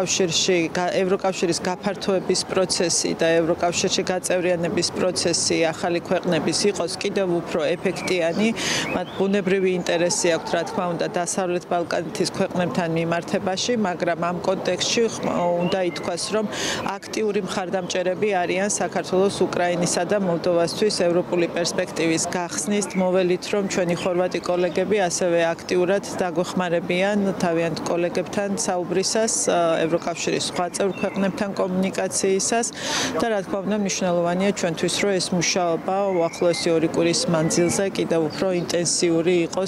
ევროკავშირის გაფართოების პროცესი და ევროკავშირში გაწევრიანების პროცესი ახალი ქვეყნების იყოს კიდევ უფრო ეფექტიანი. მათ ბუნებრივი ინტერესი აქვთ, რა თქმა უნდა, დასავლეთ ბალკანეთის ქვეყნებთან მიმართებაში, მაგრამ ამ კონტექსტში უნდა ითქვას, რომ აქტიური მხარდამჭერები არიან საქართველოს, უკრაინისა და მოლდოვასთვის ევროპული პერსპექტივის გახსნის, მოველით, რომ ჩვენი ხორვატი კოლეგები ასევე აქტიურად დაგვეხმარებიან თავიანთ კოლეგებთან საუბრისას, ევროკავშირის სხვა წევრ ქვეყნებთან კომუნიკაციისას და რა თქმა უნდა მნიშვნელოვანია ჩვენთვის, რომ ეს მუშაობა უახლოესი 2 კვირის მანძილზე კიდევ უფრო ინტენსიური იყოს.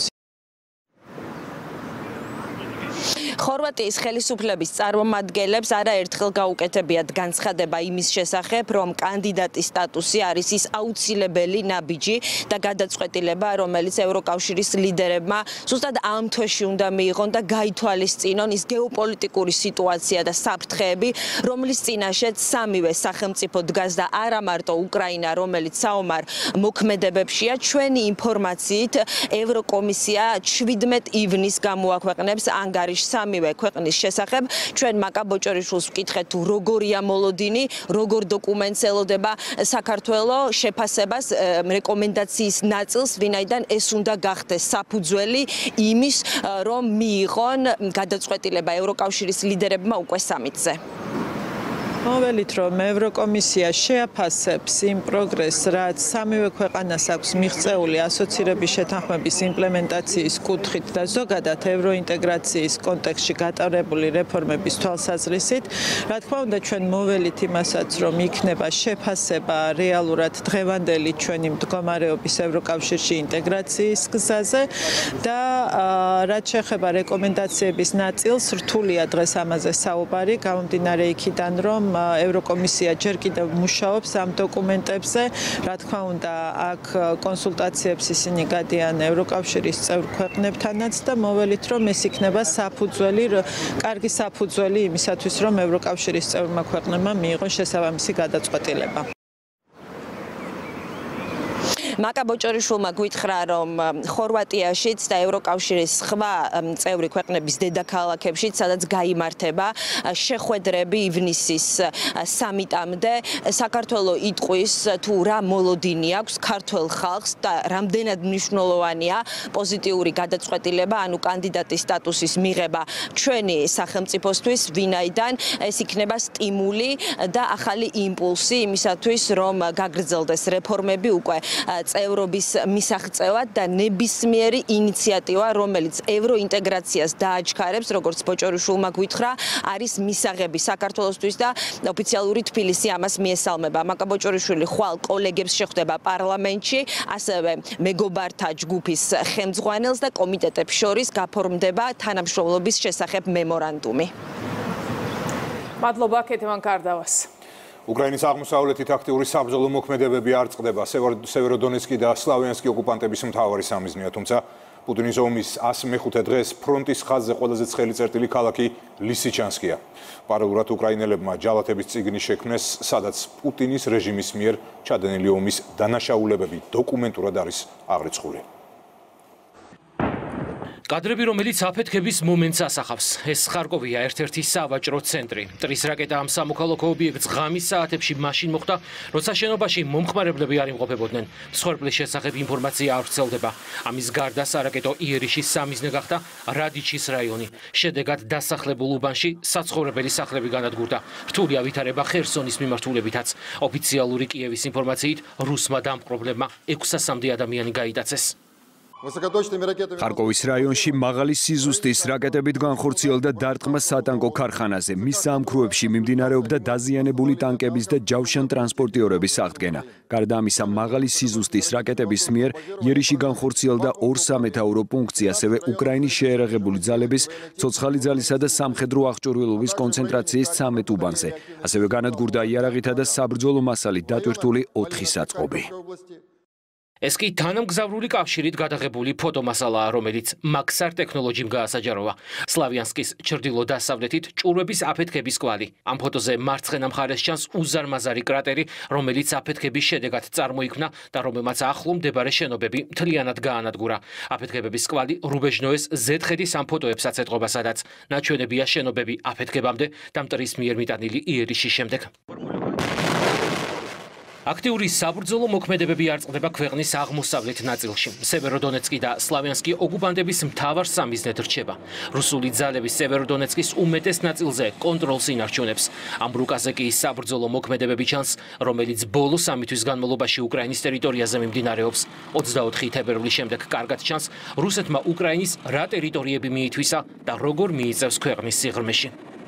ხორვატიის ხელისუფლების წარმომადგენლებს არაერთხელ გაუკეთებიათ განცხადება იმის შესახებ, რომ კანდიდატის სტატუსი არის ის აუცილებელი ნაბიჯი და გადაწყვეტილება, რომელიც ევროკავშირის ლიდერებმა ზუსტად ამ თვეში უნდა მიიღონ და გაითვალისწინონ ის გეოპოლიტიკური სიტუაცია და საფრთხეები, რომლის წინაშეც სამივე სახელმწიფო დგას და არა მარტო უკრაინა, რომელიც საომარ მოქმედებებშია. ჩვენი ინფორმაციით ევროკომისია 17 ივნისს გამოაქვეყნებს ანგარიშს სამივე ქვეყნის შესახებ. ჩვენ მაკა ბოჭორიშვილს ვკითხეთ, თუ როგორია მოლოდინი, როგორ დოკუმენტს ელოდება საქართველოს შეფასებას რეკომენდაციის ნაწილს, ვინაიდან ეს უნდა გახდეს საფუძველი იმის, რომ მიიღონ გადაწყვეტილება ევროკავშირის ლიდერებმა უკვე სამიტზე. მოველით რომ ევროკომისია შეაფასებს იმ პროგრესს, რაც სამივე ქვეყანას აქვს მიღწეული ასოცირების შეთანხმების იმპლემენტაციის კუთხით და ზოგადად ევროინტეგრაციის კონტექსტში გატარებული რეფორმების თვალსაზრისით. Რა თქმა უნდა, ჩვენ მოველით იმასაც, რომ იქნება შეფასება რეალურად დღევანდელი ჩვენი მდგომარეობის ევროკავშირში ინტეგრაციის გზაზე და რაც შეეხება რეკომენდაციების ნაწილს, რთულია დღეს ამაზე საუბარი, გამომდინარე იქიდან, რომ ევროკომისია ჯერ კიდევ მუშაობს ამ დოკუმენტებზე. რა თქმა უნდა, აქ კონსულტაციებს ისინი გადიან ევროკავშირის წევრ ქვეყნებთანაც და მოველით, რომ ეს იქნება საფუძველი, კარგი საფუძველი იმისათვის, რომ ევროკავშირის წევრმა ქვეყნებმა მიიღონ შესაბამისი გადაწყვეტილება. მაკა ბოჭორიშვილმა გვითხრა, რომ ხორვატიაშიც და ევროკავშირის სხვა წევრი ქვეყნების დედაქალაქებშიც, სადაც გაიმართება შეხვედრები ივნისის სამიტამდე, საქართველო იტყვის თუ რა მოლოდინი აქვს ქართველ ხალხს და რამდენად მნიშვნელოვანია პოზიტიური გადაწყვეტილება, ანუ კანდიდატის სტატუსის მიღება ჩვენი სახელმწიფოსთვის, ვინაიდან ეს იქნება სტიმული და ახალი იმპულსი იმისათვის, რომ გაგრძელდეს რეფორმები უკვე წევრობის მისაღწევად და ნებისმიერი ინიციატივა, რომელიც ევროინტეგრაციას დააჩქარებს, როგორც ბოჭორიშვილმა გვითხრა, არის მისაღები საქართველოსთვის და ოფიციალური თბილისი ამას მიესალმება. მაკა ბოჭორიშვილი ხვალ კოლეგებს შეხვდება პარლამენტში, ასევე მეგობართა ჯგუფის ხელმძღვანელს და კომიტეტებს შორის გაფორმდება თანამშრომლობის შესახებ მემორანდუმი. მადლობა კეთევან კარდავას. უკრაინის აღმოსავლეთით აქტიური საბრძოლო მოქმედებები არ წყდება. სევეროდონეცკი და სლავიანსკი ოკუპანტების მთავარი სამიზნეა, თუმცა პუტინის ომის 105 დღეს ფრონტის ხაზზე ყველაზე ცხელი წერტილი ქალაქი ლისიჩანსკია. პარალელურად უკრაინელებმა ჯალათების წიგნი შექმნეს, სადაც პუტინის რეჟიმის მიერ ჩადენილი ომის დანაშაულებები დოკუმენტურად არის აღრიცხული. კადრები, რომელიც აფეთქების მომენტს ასახავს. ეს ხარკოვია, ერთ-ერთი სავაჭრო ცენტრი. ტრის რაკეტა ამ სამოქალაქო ობიექტს ღამის საათებში მაშინ მოხვდა, როცა შენობაში მომხმარებლები არ იმყოფებოდნენ. მსხვერპლის შესახებ ინფორმაცია არ ვრცელდება. ამის გარდა სარაკეტო იერიშის სამიზნე გახდა რადიჩის რაიონი. შედეგად დასახლებულ უბანში საცხოვრებელი სახლები განადგურდა. რთული ავითარება ხერსონის მიმართულებითაც. ოფიციალური კიევის ინფორმაციით, რუსმა დამპყრობლებმა 600-მდე ადამიანი გაიტაცეს. ხარკოვის რაიონში მაღალი სიზუსტის რაკეტებით განხორციელდა დარტყმა სატანკო ქარხანაზე. მის საამქროებში მიმდინარეობდა დაზიანებული ტანკების და ჯავშან ტრანსპორტიორების აღდგენა. გარდა ამისა, მაღალი სიზუსტის რაკეტების მიერ იერიში განხორციელდა 2 სამეთაურო პუნქტი, ასევე უკრაინის შეერაღებული ძალების, ცოცხალი ძალისა და სამხედრო აღჭურვილობის კონცენტრაციის 13 უბანზე. ასევე განადგურდა იარაღითა და საბრძოლო მასალით დატვირთული 4 საწყობი. ეს კი თანამგზავრული კავშირით გადაღებული ფოტომასალაა, რომელიც მაქსარ ტექნოლოჯიმ გაასაჯაროვა. სლავიანსკის ჩრდილო-დასავლეთით ჭურვების აფეთქების კვალი. ამ ფოტოზე მარცხენა მხარეს ჩანს უზარმაზარი კრატერი, რომელიც აფეთქების შედეგად წარმოიქმნა და რომელმაც ახლო მდებარე შენობები მთლიანად გაანადგურა. აფეთქების კვალი რუბეჟნოეს ზედხედის ამ ფოტოებსაც ეტყობა, სადაც ნაჩვენებია შენობები აფეთქებამდე და მტრის მიერ მიტანილი იერიშის შემდეგ. აქტიური საბრძოლო მოქმედებები არ წყდება ქვეყნის აღმოსავლეთ ნაწილში. სევეროდონეცკი და სლავიანსკი ოკუპანტების მთავარ სამიზნედ რჩება. რუსული ძალები სევეროდონეცკის უმეტეს ნაწილზე კონტროლს ინარჩუნებს. ამ რუკაზე კი საბრძოლო მოქმედებები ჩანს, რომელიც ბოლო 3 თვის განმავლობაში უკრაინის ტერიტორიაზე მიმდინარეობს. 24 თებერვლის შემდეგ კარგად ჩანს, რუსეთმა უკრაინის რა ტერიტორიები მიითვისა და როგორ მიიწევს ქვეყნის სიღრმეში.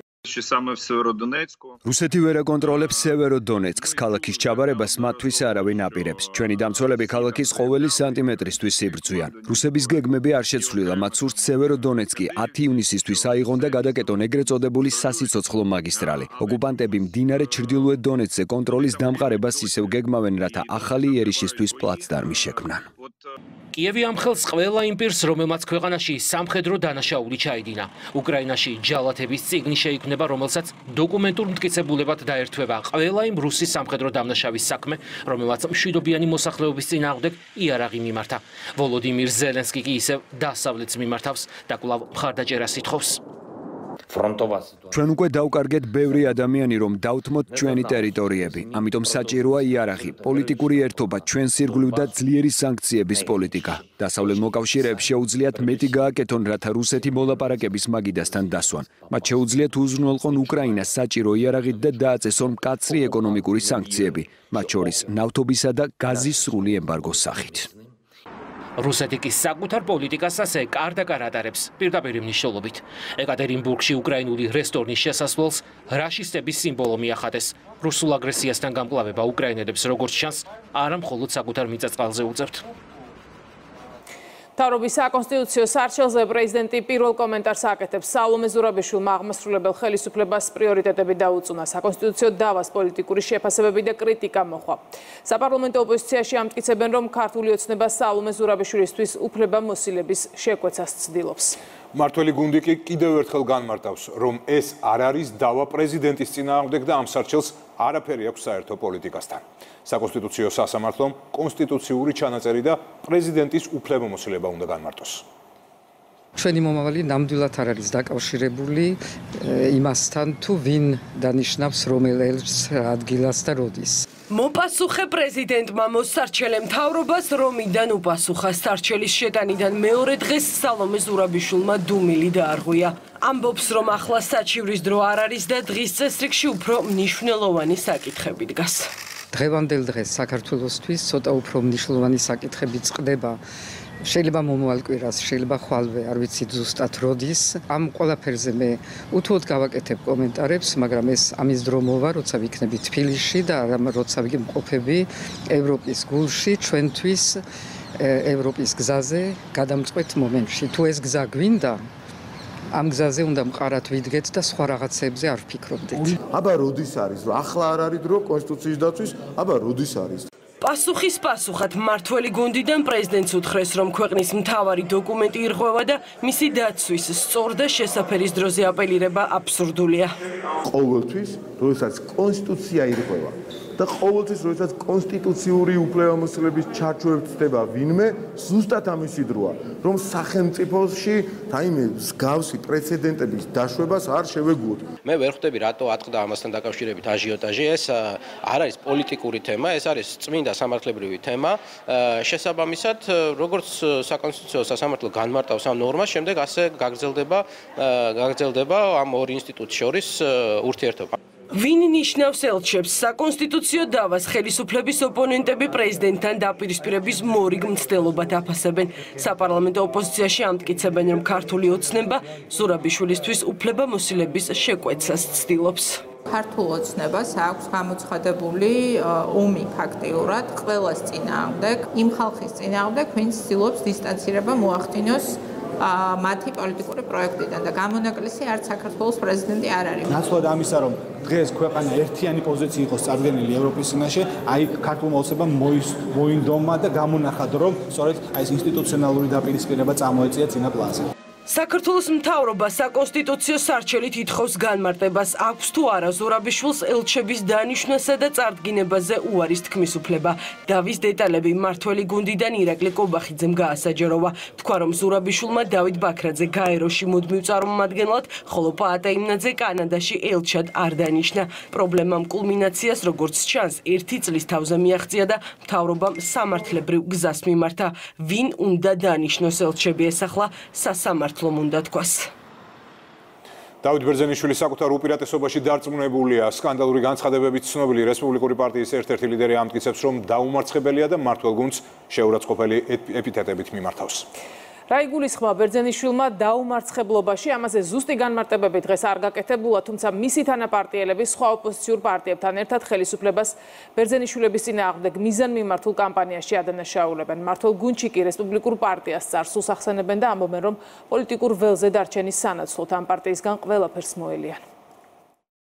რუსეთი ვერ აკონტროლებს სევეროდონეცკს, ქალაქის ჩაბარებას მათთვის არავინ აპირებს. ჩვენი დამცველები ქალაქის ყოველი სანტიმეტრისთვის იბრძვიან. რუსების გეგმები არ შეცვლილა, მათ სურთ სევეროდონეცკი 10 ივნისისთვის აიღონ და გადაკეტონ ეგრეთ წოდებული სასიცოცხლო მაგისტრალი. ოკუპანტები მდინარე ჩრდილოეთ დონეცზე კონტროლის დამყარებას ისევ გეგმავენ, რათა ახალი იერიშისთვის პლაცდარმი შექმნან. კიევი ამხელს ყველა იმ პირს, რომელმაც ქვეყანაში სამხედრო დანაშაული ჩაიდინა. უკრაინაში ჯალათების წიგნი შეიქმნება, რომელსაც დოკუმენტურ მტკიცებულებად დაერთვება ყველა იმ რუსის სამხედრო დამნაშავის საქმე, რომელმაც მშვიდობიანი მოსახლეობის წინააღმდეგ იარაღი მიმართა. ვოლოდიმირ ზელენსკი კი ისევ დასავლეთს მიმართავს და კვლავ მხარდაჭერას ითხოვს. ჩვენ უკვე დავკარგეთ ბევრი ადამიანი, რომ დავთმოთ ჩვენი ტერიტორიები. ამიტომ საჭიროა იარაღი, პოლიტიკური ერთობა, ჩვენს ირგვლივ და ძლიერი სანქციების პოლიტიკა. დასავლეთ მოკავშირეებს შეუძლიათ მეტი გააკეთონ, რათა რუსეთი მოლაპარაკების მაგიდასთან დასვან. მათ შეუძლიათ უზრუნველყონ უკრაინას საჭირო იარაღით და დააწესონ მკაცრი ეკონომიკური სანქციები, მათ შორის ნავთობისა და გაზის სრული ემბარგოს სახით. რუსეთი კი საკუთარ პოლიტიკას ასე კარდაკარ ატარებს პირდაპირ მნიშვნელობით. ეკატერინბურგში უკრაინული რესტორნის შესასვლელს რაშისტების სიმბოლო მიახატეს. რუსულ აგრესიასთან გამკლავება უკრაინელებს როგორც ჩანს, არა მხოლოდ საკუთარ მიწა-წყალზე უწევთ. მთავრობის საკონსტიტუციო სარჩელზე პრეზიდენტი პირველ კომენტარს აკეთებს. სალომე ზურაბიშვილმა აღმასრულებელ ხელისუფლებას პრიორიტეტები დაუწუნა. საკონსტიტუციო დავას პოლიტიკური შეფასებები და კრიტიკა მოხდა. საპარლამენტო ოპოზიციაში ამტკიცებენ, რომ ქართული ოცნება სალომე ზურაბიშვილისთვის უფლებამოსილების შეკვეცას ცდილობს. მართველი გუნდი კი კიდევ ერთხელ განმარტავს, რომ ეს არ არის დავა პრეზიდენტის წინააღმდეგ და ამ სარჩელს არაფერი აქვს საერთო პოლიტიკასთან. საკონსტიტუციო სასამართლომ კონსტიტუციური ჩანაწერი და პრეზიდენტის უფლებამოსილება უნდა განმარტოს. ჩვენი მომავალი ნამდვილად არ არის დაკავშირებული იმასთან, თუ ვინ დანიშნავს რომელ ელჩს ადგილას და როდის. მოპასუხე პრეზიდენტმა მოსარჩელე მთავრობას რომიდან უპასუხა სარჩელის შეტანიდან მეორე დღეს სალომე ზურაბიშვილმა დუმილი დაარღვია. ამბობს, რომ ახლა საჩივრის დრო არ არის და დღის წესრიგში უფრო მნიშვნელოვანი საკითხები დგას. დღევანდელ დღეს საქართველოსთვის ცოტა უფრო მნიშვნელოვანი საკითხები წყდება. შეიძლება მომავალ კვირას, შეიძლება ხვალვე, არ ვიცით ზუსტად როდის. ამ ყველაფერზე მე უთუოდ გავაკეთებ კომენტარებს, მაგრამ ეს ამის დრო მოვა, როცა ვიქნები თბილისში და როცა ვიმყოფები ევროპის გულში, ჩვენთვის ევროპის გზაზე გადამწყვეტ მომენტში. თუ ეს გზა გვინდა, ამ გზაზე უნდა მყარად ვიდგეთ და სხვა რაღაცებზე არ ვფიქრობდეთ. აბა როდის არის, რომ ახლა არ არის დრო კონსტიტუციის დაცვის, აბა როდის არის? პასუხის პასუხად მართველი გუნდიდან პრეზიდენტს უთხრეს, რომ ქვეყნის მთავარი დოკუმენტი ირღვევა და მისი დაცვის სწორ და შესაფერის დროზე აპელირება აბსურდულია. ყოველთვის, როდესაც კონსტიტუცია ირღვევა და ყოველთვის, როდესაც კონსტიტუციური უფლებამოსილების ჩარჩოებით ხდება ვინმე, ზუსტად ამისი დროა, რომ სახელმწიფოში რაიმე მსგავსი პრეცედენტების დაშვებას არ შევეგუოთ. მე ვერ ხვდები, რატო ატყდა ამასთან დაკავშირებით აჟიოტაჟი. ეს არ არის პოლიტიკური თემა, ეს არის წმინდა სამართლებრივი თემა. შესაბამისად, როგორც საკონსტიტუციო სასამართლო განმარტავს ამ ნორმას, შემდეგ ასე გაგრძელდება ამ ორი ინსტიტუტის შორის ურთიერთობა. ვინ ნიშნავს ელჩებს საკონსტიტუციო დავას ხელისუფლების ოპონენტები პრეზიდენტთან დაპირისპირების მორიგ მცდელობად აფასებენ. საპარლამენტო ოპოზიციაში ამტკიცებენ, რომ ქართული ოცნება ზურაბიშვილისთვის უფლებამოსილების შეკვეცას ცდილობს. ქართულ ოცნებას აქვს გამოცხადებული ომი ფაქტიურად ყველას წინააღმდეგ, იმ ხალხის წინააღმდეგ, ვინც ცდილობს დისტანცირება მოახდინოს მათი პოლიტიკური პროექტიდან და გამონაკლისი არც საქართველოს პრეზიდენტი არ არის. ნაცვლად ამისა, რომ დღეს ქვეყანა ერთიანი პოზიცია იყოს წარდგენილი ევროპის წინაშე, აი ქართულმა ოცნებამ მოინდომა და გამონახა, რომ სწორედ აი ეს ინსტიტუციონალური დაპირისპირება წამოეწია წინა პლანზე. საქართველოს მთავრობა საკონსტიტუციო სარჩელით ითხოვს განმარტებას, აქვს თუ არა ზურაბიშვილს ელჩების დანიშვნასა და წარდგინებაზე უარის თქმის უფლება. დავის დეტალები მართველი გუნდიდან ირაკლი კობახიძემ გაასაჯაროვა. თქვა, რომ ზურაბიშვილმა დავით ბაქრაძე გაეროში მუდმივ წარმომადგენლად, ხოლო პაატა იმნაძე კანადაში ელჩად არ დანიშნა. პრობლემამ კულმინაციას, როგორც ჩანს, 1 წლის თავზე მიაღწია და მთავრობამ სამართლებრივ გზას მიმართა. ვინ უნდა დანიშნოს ელჩები ესახლა სასამართლომ უნდა თქვას. დავით ბერძენიშვილი საკუთარ უპირატესობაში დარწმუნებულია. სკანდალური განცხადებებით ცნობილი რესპუბლიკური პარტიის ერთ-ერთი ლიდერი ამტკიცებს, რომ დაუმარცხებელია და მმართველ გუნდს შეურაცხყოფელი ეპითეტებით მიმართავს. რა იგულისხმება ბერძენიშვილმა დაუმარცხებლობაში, ამაზე ზუსტი განმარტებები დღეს არ გაკეთებულა, თუმცა მისი თანაპარტიელები სხვა ოპოზიციურ პარტიებთან ერთად ხელისუფლებას ბერძენიშვილების წინააღმდეგ მიზანმიმართულ კამპანიაში ადანაშაულებენ. მმართველ გუნდში კი რესპუბლიკურ პარტიას წარსულს ახსენებენ და ამბობენ, რომ პოლიტიკურ ველზე დარჩენის სანაცვლოდ ამ პარტიისგან ყველაფერს მოელიან.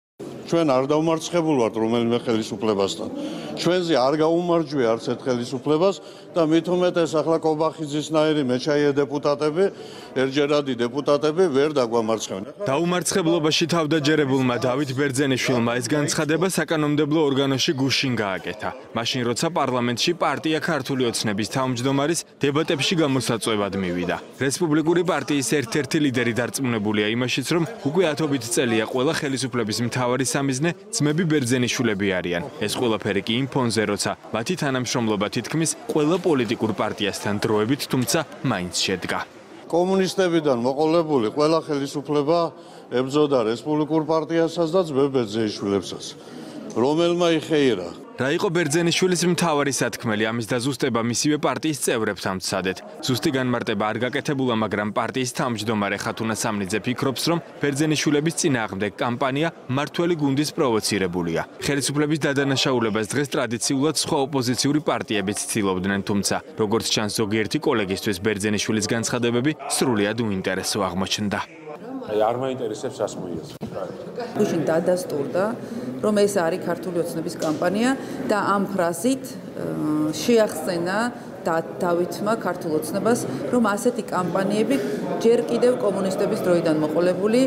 ჩვენ არ დავმარცხებულ ვართ რომელიმე ხელისუფლებასთან. ჩვენზე არ გაუმარჯვია არც ერთ ხელისუფლებას და მით უმეტეს ახლა კობახიძისნაირი მეჩაიე დეპუტატები, ერთჯერადი დეპუტატები ვერ დაგვამარცხებენ. დაუმარცხებლობაში თავდაჯერებულმა დავით ბერძენიშვილმა ეს განცხადება საკანონმდებლო ორგანოში გუშინ გააკეთა. მაშინ როცა პარლამენტში პარტია ქართული ოცნების თავმჯდომარის დებატებში გამოსაწვევად მივიდა. რესპუბლიკური პარტიის ერთ-ერთი ლიდერი დარწმუნებულია იმაშიც, რომ უკვე 10 წელია ყველა ხელისუფლების მთავარი სამიზნე ძმები ბერძენიშვილები არიან. ეს ყველაფერი კი იმ ფონზე, როცა მათი თანამშრომლობა თითქმის ყველა პოლიტიკურ პარტიასთან დროებით, თუმცა მაინც შედგა. კომუნისტებიდან მოყოლებული ყველა ხელისუფლება ებრძოდა რესპუბლიკურ პარტიასაც და ძმებ ბერძენიშვილებსაც. რომელმა იხეირა რა იყო ბერძენიშვილის მთავარი სათქმელი ამის დაზუსტება მისივე პარტიის წევრებთან ვცადეთ. ზუსტი განმარტება არ გაკეთებულა, მაგრამ პარტიის თავმჯდომარე ხათუნა სამნიძე ფიქრობს, რომ ბერძენიშვილების წინააღმდეგ კამპანია მმართველი გუნდის პროვოცირებულია. ხელისუფლების დადანაშაულებას დღეს ტრადიციულად სხვა ოპოზიციური პარტიებიც ცდილობდნენ, თუმცა როგორც ჩანს ზოგიერთი კოლეგისთვის ბერძენიშვილის განცხადებები სრულიად უინტერესო აღმოჩნდა. არ მაინტერესებს რას მოიას. გუშინ დადასტურდა, რომ ეს არის ქართული ოცნების კამპანია და ამ ფრაზით შეახსენა დავითმა ქართულ ოცნებას, რომ ასეთი კამპანიები ჯერ კიდევ კომუნისტების დროიდან მოყოლებული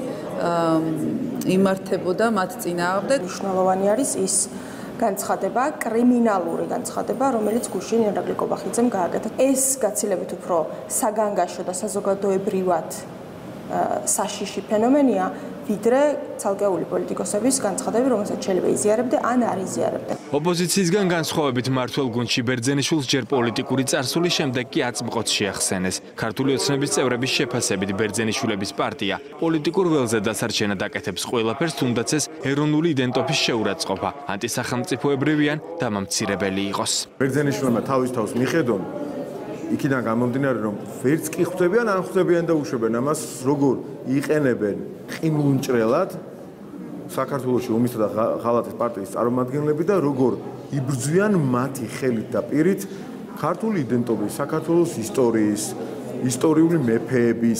იმართებოდა მათ წინააღმდეგ. მნიშვნელოვანი არის ის განცხადება, კრიმინალური განცხადება, რომელიც გუშინ ირაკლი კობახიძემ გააკეთა. ეს გაცილებით უფრო საგანგაშო და საზოგადოებრივად საშიში ფენომენია, ვიდრე ცალკეული პოლიტიკოსების განცხადები, რომელსაც შეიძლება იზიარებდე, ან არ იზიარებდე. ოპოზიციისგან განსხვავებით მმართველ გუნდში ბერძენიშვილს ჯერ პოლიტიკური წარსული, შემდეგ კი აწმყოც შეახსენეს. ქართული ოცნების წევრების შეფასებით ბერძენიშვილების პარტია პოლიტიკურ ველზე დასარჩენად აკეთებს ყველაფერს, თუნდაც ეს ეროვნული იდენტობის შეურაცხყოფა, ანტისახელმწიფოებრივი ან დამამცირებელი იყოს. ბერძენიშვილმა თავის თავს მიხედონ იქიდან გამომდინარე, რომ ვერც კი ხვდებიან, არ ხვდებიან და უშვებენ ამას, როგორ იყენებენ ყინულმჭრელად საქართველოში ომისა და ღალატის პარტიის წარმომადგენლები და როგორ იბრძვიან მათი ხელით და პირით ქართული იდენტობის, საქართველოს ისტორიის, ისტორიული მეფეების,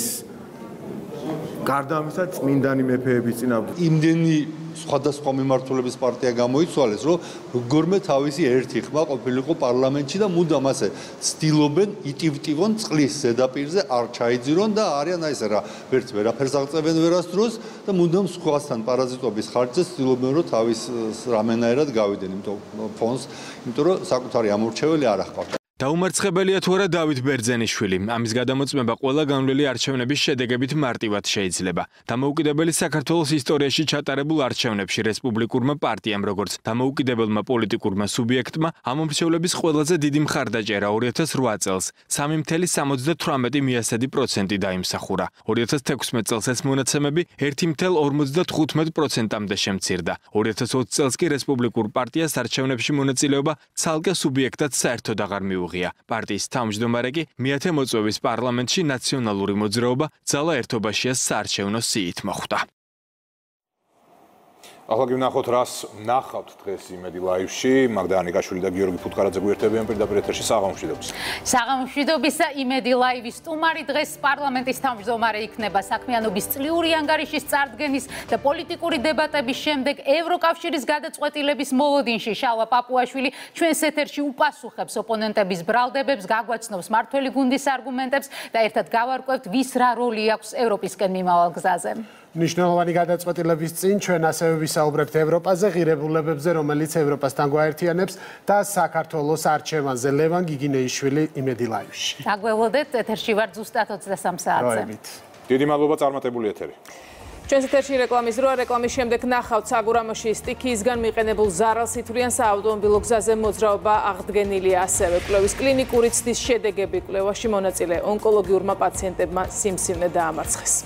გარდა ამისა წმინდანი მეფეების წინააღმდეგ. იმდენი სხვადასხვა მიმართულების პარტია გამოიცვალეს, რომ როგორმე თავისი ერთი ხმა ყოფილიყო პარლამენტში და მუდამ ასე ცდილობენ იტივტივონ წყლის ზედაპირზე არ ჩაიძირონ და არიან აი ესე რა ვერც ვერაფერს აღწევენ ვერასდროს და მუდამ სხვასთან პარაზიტობის ხარჯზე ცდილობენ რომ თავის რამენაერად გავიდნენ იმ ფონს, იმიტომ რომ საკუთარი ამორჩეველი არ ახყავთ. დაუმარცხებელია თუ არა დავით ბერძენიშვილი. ამის გადამოწმება ყველა განვლილი არჩევნების შედეგებით მარტივად შეიძლება. დამოუკიდებელი საქართველოს ისტორიაში ჩატარებულ არჩევნებში რესპუბლიკურმა პარტიამ, როგორც დამოუკიდებელმა პოლიტიკურმა სუბიექტმა, ამომრჩევლების ყველაზე დიდი მხარდაჭერა 2008 წელს 3.78% დაიმსახურა. 2016 წელს ეს მონაცემები 1.55%-მდე შემცირდა. 2020 წელს კი რესპუბლიკურ პარტიას არჩევნებში მონაწილეობა ცალკე სუბიექტად საერთოდ აღარ მიუღია. პარტიის თავმჯდომარე კი მეათე მოწვევის პარლამენტში ნაციონალური მოძრაობა ძალა ერთობაშია საარჩევნო სიით მოხვდა. ახლა გინახოთ რას ნახავთ დღეს იმედი ლაივში. მაგდა ანიკაშვილი და გიორგი ფუტკარაძე გვერდებიან პირდაპირ ეთერში საღამომშვიდობის. საღამომშვიდობისა იმედი ლაივის სტუმარი დღეს პარლამენტის თავმჯდომარე იქნება საქმიანობის წლიური ანგარიშის წარდგენის და პოლიტიკური დებატების შემდეგ ევროკავშირის გადაწყვეტილების მოლოდინში შალვა პაპუაშვილი ჩვენს ეთერში უპასუხებს ოპონენტების ბრალდებებს, გაგვაცნობს მმართველი გუნდის არგუმენტებს და ერთად გავარკვევთ ვის რა როლი აქვს ევროპისკენ მიმავალ გზაზე. მნიშვნელოვანი გადაწყვეტილების წინ ჩვენ ასევე ვისაუბრებთ ევროპაზე, ღირებულებებზე, რომელიც ევროპასთან გვაერთიანებს და საქართველოს არჩევანზე. ლევან გიგინეიშვილი იმედი ლაივში. დაგველოდეთ, ეთერში ვარ ზუსტად 23 საათზე. დიდი მადლობა, წარმატებული ეთერი. ჩვენს ეთერში რეკლამის დროა, რეკლამის შემდეგ ნახავთ საგურამოში სტიქიისგან მიყენებულ ზარალსითვრიან საავტომობილო გზაზე მოძრაობა აღდგენილია ასევე. კვლევის კლინიკური ცდის შედეგები კვლევაში მონაწილე ონკოლოგიურმა პაციენტებმა სიმსივნე დაამარცხეს.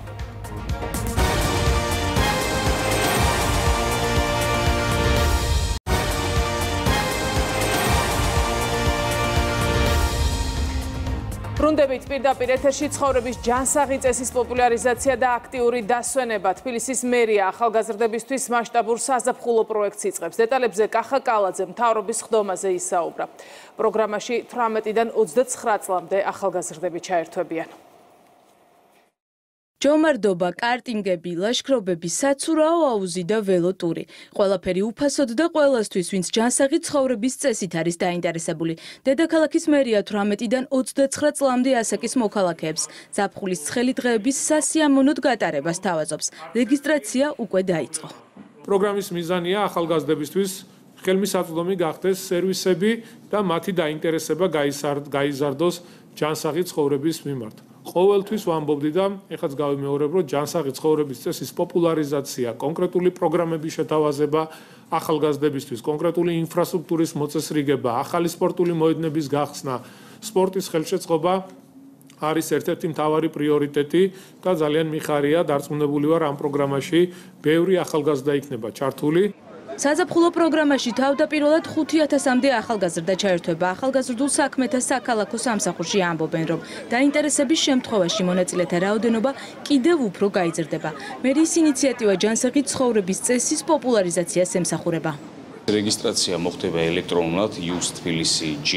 ბრუნდებით პირდაპირ ეთერში ცხოვრების ჯანსაღი წესის პოპულარიზაცია და აქტიური დასვენება. თბილისის მერია ახალგაზრდებისთვის მასშტაბურ საზაფხულო პროექტს იწყებს. დეტალებზე კახა კალაძე მთავრობის ხდომაზე ისაუბრა. პროგრამაში 18-დან 29 წლამდე ახალგაზრდები ჩაერთვებიან. ჯომარდობა, კარტინგები, ლაშქრობები, საცურაო აუზი და ველოტური. ყველაფერი უფასოდ და ყველასთვის, ვინც ჯანსაღი ცხოვრების წესით არის დაინტერესებული. დედაქალაქის მერია 18-დან 29 წლამდე ასაკის მოქალაქეებს ზაფხულის ცხელი დღეების სასიამოვნოდ გატარებას თავაზობს. რეგისტრაცია უკვე დაიწყო. პროგრამის მიზანია ახალგაზრდებისთვის ხელმისაწვდომი გახდეს სერვისები და მათი დაინტერესება გაიზარდოს ჯანსაღი ცხოვრების მიმართ. ყოველთვის ვამბობდი და ეხლაც გავიმეორებ, რომ ჯანსაღი ცხოვრების წესის პოპულარიზაცია, კონკრეტული პროგრამების შეთავაზება ახალგაზრდებისთვის, კონკრეტული ინფრასტრუქტურის მოწესრიგება, ახალი სპორტული მოედნების გახსნა, სპორტის ხელშეწყობა არის ერთ-ერთი მთავარი პრიორიტეტი და ძალიან მიხარია, დარწმუნებული ვარ ამ პროგრამაში ბევრი ახალგაზრდა იქნება ჩართული. საზაფხულო პროგრამაში თავდაპირველად 5000-მდე ახალგაზრდა ჩაერთვება. ახალგაზრდულ საქმეთა საქალაქო სამსახურში ამბობენ, რომ დაინტერესების შემთხვევაში მონაწილეთა რაოდენობა კიდევ უფრო გაიზრდება. მერიის ინიციატივა ჯანსაღი ცხოვრების წესის პოპულარიზაციას ემსახურება. რეგისტრაცია მოხდება ელექტრონულად Youth Tbilisi G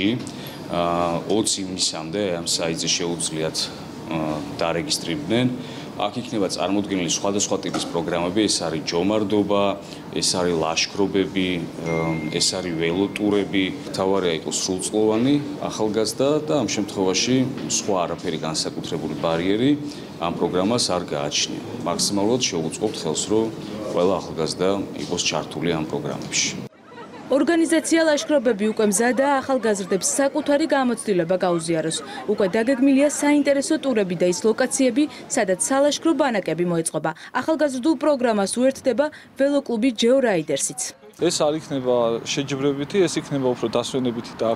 20 ივნისამდე ამ საიტზე შეუძლიათ დარეგისტრირდნენ. აქ იქნება წარმოდგენილი სხვადასხვა ტიპის პროგრამები, ეს არის ჯომარდობა, ეს არის ლაშქრობები, ეს არის ველოტურები. თავარია იყოს სრულწლოვანი ახალგაზრდა და ამ შემთხვევაში სხვა არაფერი განსაკუთრებული ბარიერი ამ პროგრამას არ გააჩნია. მაქსიმალურად შევუწყობთ ხელს, რომ ყველა ახალგაზრდა იყოს ჩართული ამ პროგრამებში. ორგანიზაცია ლაშქრობები უკვე მზადაა ახალგაზრდებს საკუთარი გამოცდილება გაუზიაროს. უკვე დაგეგმილია საინტერესო ტურები და ის ლოკაციები, სადაც სალაშქრო ბანაკები მოეწყობა. ახალგაზრდულ პროგრამას უერთდება ველოკლუბი Geo Riders-იც. ეს არ იქნება შეჯიბრებითი, ეს იქნება უფრო დასვენებითი და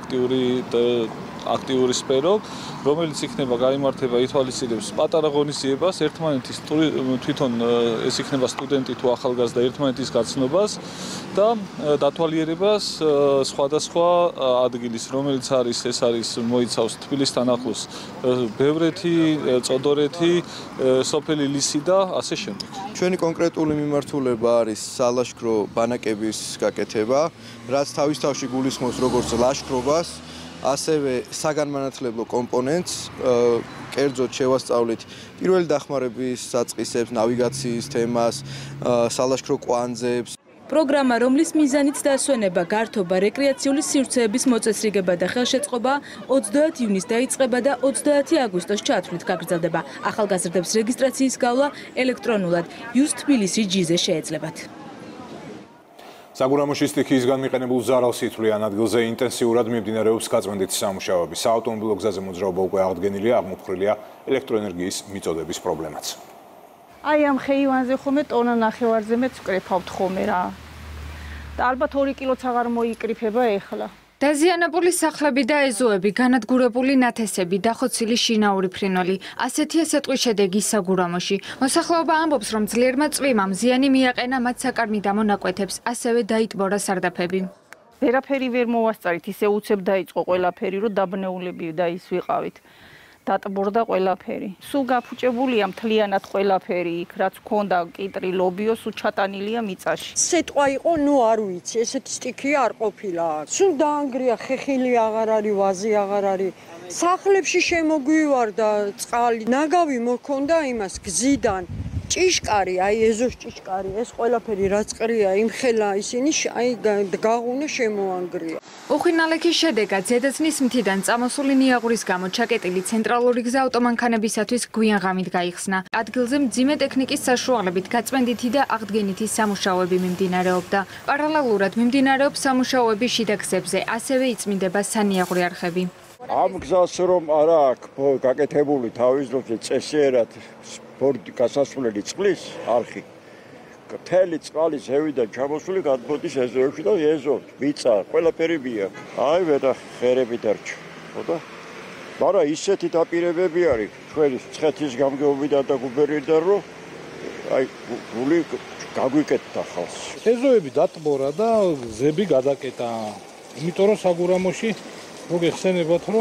აქტიური სფერო, რომელიც იქნება გაიმართება ითვალისწინებს პატარა ღონისძიებას, ერთმანეთის თვითონ ეს იქნება სტუდენტი თუ ახალგაზრდა ერთმანეთის გაცნობას და დათვალიერებას სხვადასხვა ადგილის, რომელიც ეს არის მოიცავს თბილისთან ახლოს ბევრეთი, წოდორეთი, სოფელი ლისი და ასე შემდეგ. ჩვენი კონკრეტული მიმართულება არის სალაშქრო ბანაკების გაკეთება, რაც თავის თავში გულისხმობს როგორც ლაშქრობას, ასევე საგანმანათლებლო კომპონენტს, კერძოდ შევასწავლით პირველი დახმარების საწყისებს, ნავიგაციის თემას, სალაშქრო კვანძებს. პროგრამა, რომლის მიზანიც დასვენება, გართობა, რეკრეაციული სივრცეების მოწესრიგება და ხელშეწყობა 30 ივნისს დაიწყება და 30 აგვისტოს ჩათვლით გაგრძელდება. ახალგაზრდებს რეგისტრაციის გავლა ელექტრონულად Youth Tbilisi G-ზე შეეძლებათ. საგურამოში სტიქიისგან მიყენებულ ზარალს ითვლიან ადგილზე ინტენსიურად მიმდინარეობს გაწმენდითი სამუშაოები. საავტომობილო გზაზე მოძრაობა უკვე აღდგენილია, აღმოფხვრილია ელექტროენერგიის მიწოდების პრობლემაც. აი ამ ხეივანზე ხომე ტონა ნახევარზე მეც ვკრიფავთ ხომე რა. და ალბათ 2 კილოც აღარ მოიკრიფება ეხლა. დაზიანებული სახლები და ეზოები, განადგურებული ნათესები, დახოცილი შინაური ფრინველი. ასეთია სეტყვის შედეგი საგურამოში. მოსახლეობა ამბობს, რომ ძლიერმა წვიმამ ზიანი მიაყენა მათ საკარმიდამო მონაკვეთებს, ასევე დაიტბორა სარდაფები. ვერაფერი ვერ მოვასწარით, ისე უცებ დაიწყო ყველაფერი, რომ დაბნეულები და ის ვიყავით. დატბორდა ყველაფერი. სულ გაფუჭებულია მთლიანად ყველაფერი იქ, რაც ქონდა კიტრი ლობიო, სულ ჩატანილია მიწაში. სეტყვა იყო, ნუ არ ვიცი, ესეთი სტიქია არ ყოფილა. სულ დაანგრია, ხეხილი აღარ არის, ვაზი აღარ არის. სახლებში შემოგვივარდა წყალი, ნაგავი მოქონდა იმას გზიდან. ჭიშკარი, აი ეზოს ჭიშკარი, ეს ყველაფერი რაც ყრია, იმხელა ისინი აი გაღუნე შემოანგრია. უხინალექის შედეგად ზედაზნის მთიდან წამოსული ნიაღურის გამო ჩაკეტილი ცენტრალური გზა ავტომანქანებისათვის გვიან ღამით გაიხსნა. ადგილზე მძიმე ტექნიკის საშუალებით გაწმენდითი და აღდგენითი სამუშაოები მიმდინარეობდა. პარალელურად მიმდინარეობს სამუშაოები შიდა გზებზე, ასევე იწმინდება სანიაღური არხები. ამ გზას რომ არა აქვს გაკეთებული თავის დროზე წესიერად სპორტი გასასვლელი წყლის არხი. მთელი წყალი ზევიდან ჩამოსული გადმოდის ეზოებში და ეზო, მიწა, ყველაფერი მია. აი ვედა ხერები დარჩა. ხოდა? მაგრამ ისეთი დაპირებები არის ჩვენი ცხეთის გამგეობიდან და გუბერნიიდან რომ აი გული გაგვიკეთდა ხალხს. ეზოები დატბორა და გზები გადაკეტა. იმიტომ რომ საგურამოში მოგეხსენებათ რომ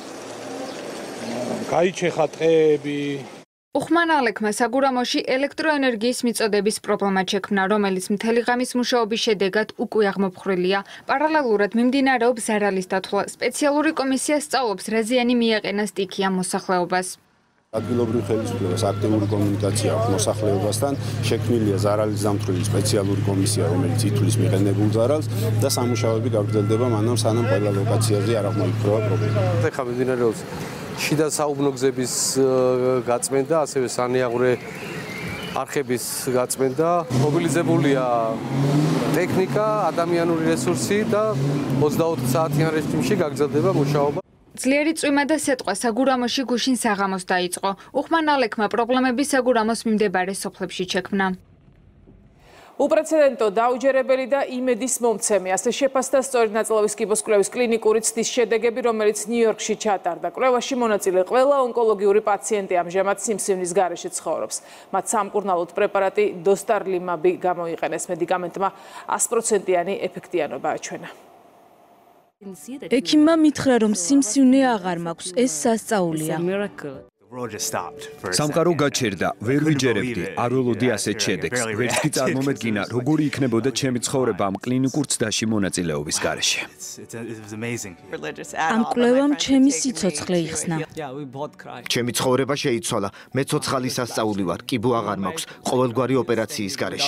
გაიჩეხა ტყეები. უხმანალექმა საგურამოში ელექტროენერგიის მიწოდების პრობლემა შექმნა, რომელიც მთელი ღამის მუშაობის შედეგად უკვე აღმოფხვრილია. პარალელურად მიმდინარეობს ზარალის დათვლა. სპეციალური კომისია სწავლობს, რა ზიანი მიაყენა სტიქიამ მოსახლეობას. ადგილობრივ ხელისუფლებას აქტიური კომუნიკაცია აქვს მოსახლეობასთან, შექმნილია ზარალის ზამთრული სპეციალური კომისია, რომელიც ითვლის მიღებულ ზარალს და სამუშაოები გაგრძელდება მანამ სანამ ყველა ლოკაციაზე არ აღმოიფროა პრობლემა. ეხლა მიმდინარეობს შიდა საუბნო გზების გაწმენდა, ასევე სანიაღვრე არხების გაწმენდა, მობილიზებულია ტექნიკა, ადამიანური რესურსი და 24 საათიან რეჟიმში გაგრძელდება მუშაობა. ძლიერი წვიმა და სიტყვა საგურამოში გუშინ საღამოს დაიწყო. უხმანალექმა პრობლემები საგურამოს მიმდებარე სოფლებში შექმნა. უპრეცედენტო დაუჯერებელი და იმედის მომცემი. ასე შეფასდა სწორი ნაწლავის კიბოს კვლევის კლინიკური ცდის შედეგები, რომელიც ნიუ-იორკში ჩატარდა. კვლევაში მონაწილე ყველა ონკოლოგიური პაციენტი ამჟამად სიმსივნის გარეშე ცხოვრობს. მათ სამკურნალოდ პრეპარატი დოსტარლიმაბი გამოიყენეს. მედიკამენტმა 100%-იანი ეფექტიანობა აჩვენა. ექიმმა მითხრა, რომ სიმსივნე აღარ მაქვს, ეს სასწაულია. სამყარო გაჩერდა, ვერ ვიჯერებდი, არ ველოდი ასეთ შედეგს. ვერც კი წარმომედგინა, როგორი იქნებოდა ჩემი ცხოვრება ამ კლინიკურ ცდაში მონაწილეობის გარეშე. ამ კვლევამ ჩემი სიცოცხლე იხსნა. ჩემი ცხოვრება შეიცვალა. მე ცოცხალი სასწაული ვარ, კიბო აღარ მაქვს, ყოველგვარი ოპერაციის გარეშე.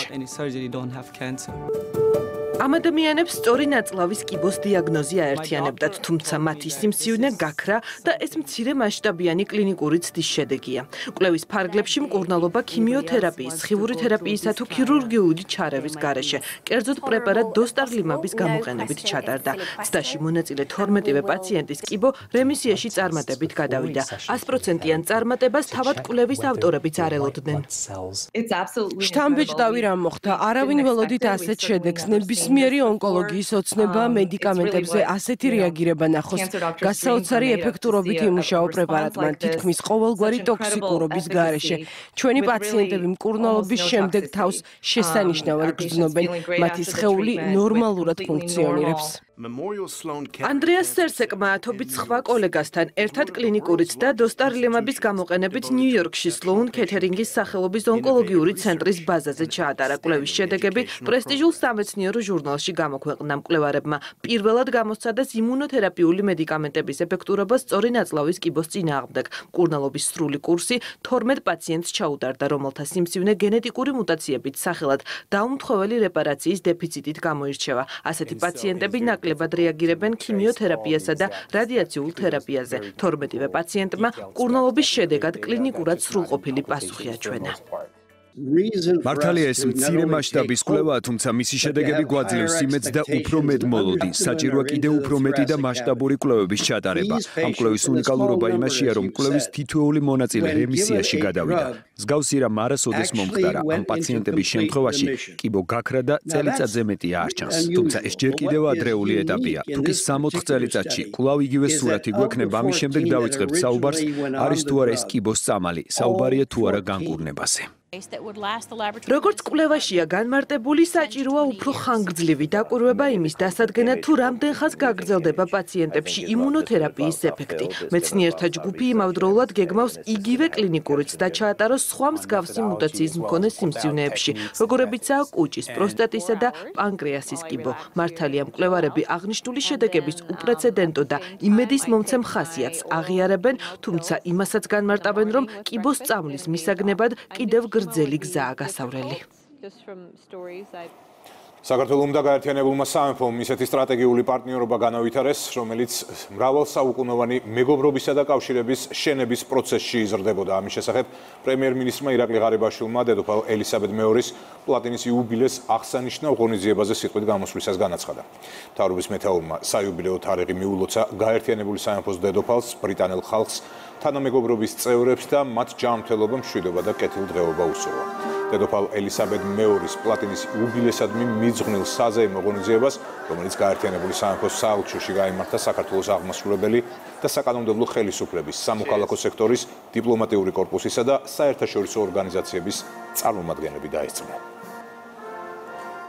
ამ ადამიანებს სწორი ნაწლავის კიბოს დიაგნოზი აერთიანებდათ, თუმცა მათი სიმსივნე გაქრა და ეს მცირე მასშტაბიანი კლინიკური ცდის შედეგია. კვლევის ფარგლებში მკურნალობა ქიმიოთერაპიის, სხივური თერაპიისა თუ ქირურგიული ჩარევის გარეშე, კერძოდ პრეპარატ დოსტარლიმაბის გამოყენებით ჩატარდა. ცდაში მონაწილე 12-ვე პაციენტის კიბო რემისიაში წარმატებით გადავიდა. 100%-იან წარმატებას თავად კვლევის ავტორებიც არ ელოდნენ. შთამბეჭდავი რა მოხდა? არავინ ველოდით ასეთ შედეგს. ნებისმიერი ონკოლოგიის ოცნება მედიკამენტებზე ასეთი რეაგირება ნახოს. გასაოცარი ეფექტურობით იმუშაო პრეპარატმა თითქმის ყოველგვარი ტოქსიკურობის გარეშე. ჩვენი პაციენტები მკურნალობის შემდეგ თავს შესანიშნავად გრძნობენ. მათი სხეული ნორმალურად ფუნქციონირებს. ანდრეას სერსეკმა ათობით სხვა კოლეგასთან ერთად კლინიკური ცდა დოსტარლიმაბის გამოყენებით ნიუ-იორკში სლოუნ ქეთერინგის სახელობის ონკოლოგიური ცენტრის ბაზაზე ჩაატარა. კვლევის შედეგები პრესტიჟულ სამეცნიერო ჟურნალში გამოქვეყნდა. მკვლევარებმა პირველად გამოსცადეს იმუნოთერაპიული მედიკამენტების ეფექტურობა სწორი ნაწლავის კიბოს წინააღმდეგ. მკურნალობის სრული კურსი 12 პაციენტს ჩაუტარდა, რომელთა სიმსივნე გენეტიკური მუტაციებით სახელად დაუმთხოველი რეპარაციის დეფიციტით გამოირჩევა. ასეთი პაციენტები ნაკლებად რეაგირებენ ქიმიოთერაპიასა და რადიაციულ თერაპიაზე. 12-ვე პაციენტმა მკურნალობის შედეგად კლინიკურად სრულყოფილი პასუხი აჩვენა. მართალია ეს მცირე მასშტაბის კვლევაა, თუმცა მისი შედეგები გვაძლევს იმედს და უფრო მეტ მოლოდი. საჭიროა კიდევ უფრო მეტი და მასშტაბური კვლევების ჩატარება. ამ კვლევის უნიკალურობა იმაშია, რომ კვლევის თითოეული მონაწილე რემისიაში გადავიდა. მსგავსი რამ არასოდეს მომხდარა. ამ პაციენტების შემთხვევაში კიბო გაქრა და წელიწადზე მეტი არ ჩანს. თუმცა ეს ჯერ კიდევ ადრეული ეტაპია. თუ კი 3-4 წელიწადში კვლავ იგივე სურათი გვექნება, ამის შემდეგ დავიწყებთ საუბარს, არის თუ არა ეს კიბოს წამალი, საუბარია თუ არა განკურნებაზე. როგორც კვლევაშია განმარტებული, საჭიროა უფრო ხანგრძლივი დაკვირვება იმის დასადგენად, თუ რამდენ ხანს გაგრძელდება პაციენტებში იმუნოთერაპიის ეფექტი. მეცნიერთა ჯგუფი იმავდროულად გეგმავს იგივე კლინიკური ცდა ჩაატაროს სხვა მსგავსი მუტაციის მქონე სიმსივნეებში, როგორებიცაა კუჭის, პროსტატისა და პანკრეასის კიბო. მართალია მკვლევარები აღნიშნული შედეგების უპრეცედენტო და იმედის მომცემ ხასიათს აღიარებენ, თუმცა იმასაც განმარტავენ, რომ კიბოს წამლის მისაგნებად კიდევ გრძელი გზაა გასავრელი. საქართველოს და გაერთიანებულმა სამეფომ ისეთი სტრატეგიული პარტნიორობა განავითარეს, რომელიც მრავალსაუკუნოვანი მეგობრობისა და კავშირების შენების პროცესში იზრდებოდა. ამის შესახებ პრემიერ-მინისტრმა ირაკლი ღარიბაშვილმა დედოფალ ელისაბედ მეორის პლატინის იუბილეს აღსანიშნავ ღონისძიებაზე სიტყვით გამოსვლისას განაცხადა. მთავრობის მეთაურმა საიუბილეო თარიღი მიულოცა გაერთიანებული სამეფოს დედოფალს, ბრიტანელ ხალხს, თანამეგობრობის წევრებს და მათ ჯანმრთელობა, მშვიდობა და კეთილდღეობა უსურვა. დედოფალ ელისაბედ მეორის პლატინის იუბილესადმი მიძღვნილ საზეიმო ღონისძიებას, რომელიც გაერთიანებული სამეფოს საელჩოში გაიმართა საქართველოს აღმასრულებელი და საკანონმდებლო ხელისუფლების, სამოქალაქო სექტორის, დიპლომატიური კორპუსისა და საერთაშორისო ორგანიზაციების წარმომადგენლები დაესწრნენ.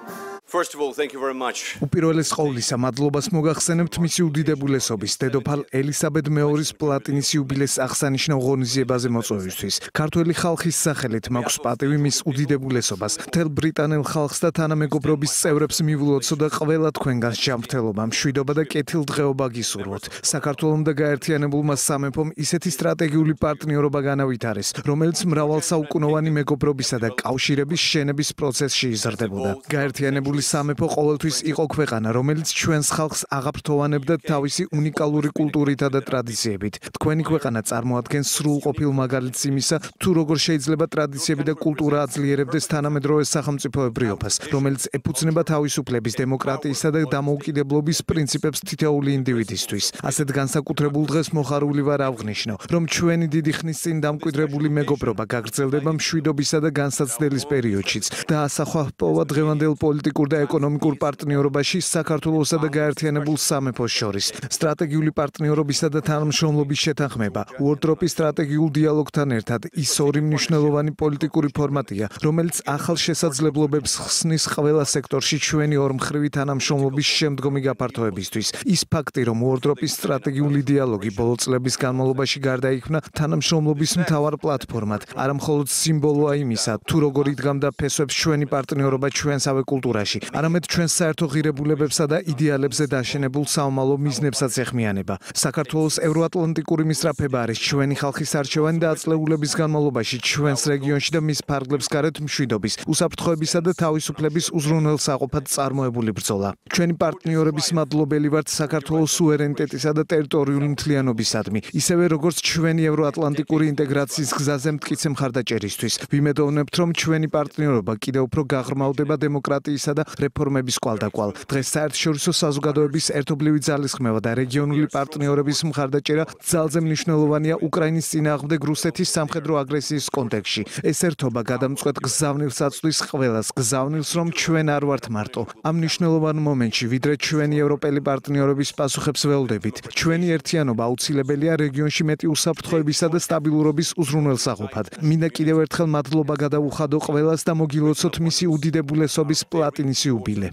First of all, thank you very much. უპირველეს ყოვლისა, მადლობას მოგახსენებთ მისი უდიდებულესობის, დედოფალ ელისაბედ მეორის პლატინის იუბილეს აღსანიშნავ ღონისძიებაზე მოწვევისთვის. ქართველი ხალხის სახელით მაქვს პატივი მის უდიდებულესობას, მთელ ბრიტანელ ხალხს და თანამეგობრობის წევრებს მივულოცო და ყველა თქვენგანს ჯანმრთელობა, მშვიდობა და კეთილდღეობა გისურვოთ. საქართველომ და გაერთიანებულმა სამეფომ ისეთი სტრატეგიული პარტნიორობა განავითარეს, რომელიც მრავალსაუკუნოვანი მეგობრობისა და კავშირების შენების პროცესში იზრდებოდა. გაერთიანებული სამეფო ყოველთვის იყო ქვეყანა, რომელიც ჩვენს ხალხს აღაფრთოვანებდა თავისი უნიკალური კულტურითა და ტრადიციებით. თქვენი ქვეყანა წარმოადგენს სრულყოფილ მაგალითს იმისა, თუ როგორ შეიძლება ტრადიციები და კულტურა აძლიერებდეს თანამედროვე სახელმწიფოებრიობას, რომელიც ეფუძნება თავისუფლების, დემოკრატიისა და დამოუკიდებლობის პრინციპებს თითოეული ინდივიდისთვის. ასეთ განსაკუთრებულ დღეს მოხარული ვარ აღნიშნო, რომ ჩვენი დიდი ხნის წინ დამკვიდრებული მეგობრობა გაგრძელდება მშვიდობისა და განსაცდელის პერიოდშიც და ასახვა ჰპოვა დღევანდელ პოლიტიკურ და ეკონომიკურ პარტნიორობაში საქართველოსა და გაერთიანებულ სამეფოს შორის. სტრატეგიული პარტნიორობისა და თანამშრომლობის შეთანხმება უორდროპის სტრატეგიულ დიალოგთან ერთად ის ორი მნიშვნელოვანი პოლიტიკური ფორმატია, რომელიც ახალ შესაძლებლობებს ხსნის ყველა სექტორში ჩვენი ორმხრივი თანამშრომლობის შემდგომი გაფართოებისთვის. ის ფაქტი, რომ უორდროპის სტრატეგიული დიალოგი ბოლო წლების განმავლობაში გარდაიქმნა თანამშრომლობის მთავარ პლატფორმად, არა მხოლოდ სიმბოლოა იმისა, თუ როგორ იდგამდა ფესვებს ჩვენი პარტნიორობა ჩვენსავე კულტურაში, არამედ ჩვენს საერთო ღირებულებებსა და იდეალებზე დაშენებულ საომალო მიზნებსაც ეხმიანება. საქართველოს ევროატლანტიკური მისწრაფება არის ჩვენი ხალხის არჩევანი და აწლეულების განმავლობაში ჩვენს რეგიონში და მის ფარგლებს გარეთ მშვიდობის, უსაფრთხოებისა და თავისუფლების უზრუნველსაყოფად წარმოებული ბრძოლა. ჩვენი პარტნიორების მადლობელი ვართ საქართველოს სუვერენიტეტისა და ტერიტორიული მთლიანობისადმი, ისევე როგორც ჩვენი ევროატლანტიკური ინტეგრაციის გზაზე მტკიცე მხარდაჭერისთვის. ვიმედოვნებთ, რომ ჩვენი პარტნიორობა კიდევ უფრო გაღრმავდება დემოკრატიისა და რეფორმების კვალდაკვალ. დღეს საერთაშორისო საზოგადოების ერთობლივი ძალისხმევა და რეგიონული პარტნიორების მხარდაჭერა ძალზე მნიშვნელოვანია უკრაინის წინააღმდეგ რუსეთის სამხედრო აგრესიის კონტექსტში. ეს ერთობა გადამწყვეტ გზავნილს აწვდის ყველას, გზავნილს, რომ ჩვენ არ ვართ მარტო. ამ მნიშვნელოვან მომენტში, ვიდრე ჩვენი ევროპელი პარტნიორების პასუხებს ველოდებით, ჩვენი ერთიანობა აუცილებელია რეგიონში მეტი უსაფრთხოებისა და სტაბილურობის უზრუნველსაყოფად. მინდა კიდევ ერთხელ მადლობა გადავუხადო ყველას და მოგილოცოთ მისი უდიდებულესობის პლატინის იუბილე.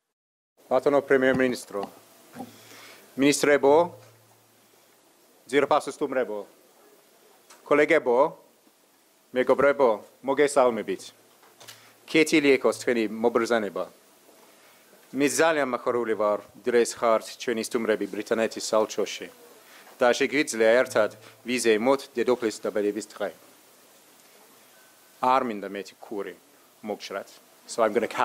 Batono Premier-Ministro, Ministrebo, ძირფასო სტუმრებო, კოლეგებო, მეგობრებო, მოგესალმებით. კეთილი იყოს თქვენი მობრძანება. მე ძალიან მახარული ვარ, დღეს ხართ ჩვენი სტუმრები ბრიტანეთის საელჩოში და შეგვიძლია ერთად ვიზეიმოთ დედოფლის დაბადების დღე. არ მინდა მეტი ქური მოგშრათ. So I'm going to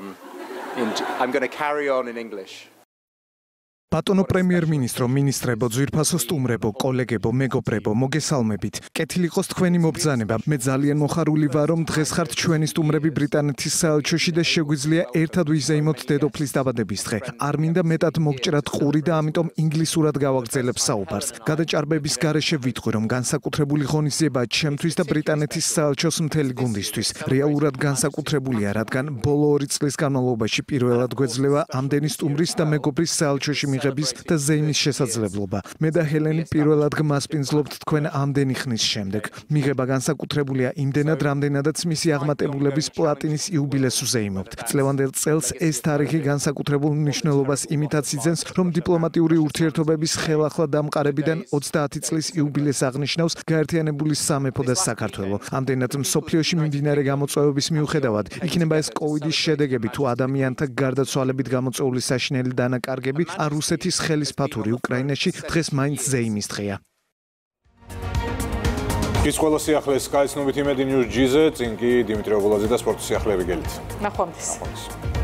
carry on in English. ბატონო პრემიერ-მინისტრო, მინისტრებო, ძვირფასო სტუმრებო, კოლეგებო, მეგობრებო, მოგესალმებით. კეთილი იყოს თქვენი მობრძანება. მე ძალიან მოხარული ვარ, რომ დღეს ხართ ჩვენი სტუმრები ბრიტანეთის საელჩოში და შეგვიძლია ერთად ვიზეიმოთ დედოფლის დაბადების დღე. არ მინდა მეტად მოგჭრათ ყური და ამიტომ ინგლისურად გავაგრძელებ საუბარს. გადაჭარბების გარეშე ვიტყვი, რომ განსაკუთრებული ღონისძიებაა ჩემთვის და ბრიტანეთის საელჩოს მთელი გუნდისთვის. რეალურად განსაკუთრებულია, რადგან ბოლო 2 წლის განმავლობაში პირველად გვეძლევა ამდენი სტუმრის და მეგობრის საელჩოში და ზეიმის შესაძლებლობა. მე და ჰელენი პირველად გმასპინძლობთ თქვენ ამდენი ხნის შემდეგ. მიღება განსაკუთრებულია იმდენად, რამდენადაც მისი აღმატებულების პლატინის იუბილეს ვზეიმობთ. წლევანდელ წელს ეს თარიღი განსაკუთრებულ მნიშვნელობას იმითაც იძენს, რომ დიპლომატიური ურთიერთობების ხელახლა დამყარებიდან 30 წლის იუბილეს აღნიშნავს გაერთიანებული სამეფო და საქართველო. ამდენად მსოფლიოში მიმდინარე გამოწვევების მიუხედავად, იქნება ეს კოვიდის შედეგები თუ ადამიანთა გარდაცვალებით გამოწვეული საშინელი დანაკარგები, არ რუსეთის ხელისფათური უკრაინაში დღეს მაინც ზეიმის დღეა. ის ყველა სიახლეს გაიცნობით იმედი News G-ზე, წინ კი დიმიტრი ობოლაძე და სპორტის სიახლეები გელით. ნახვამდის.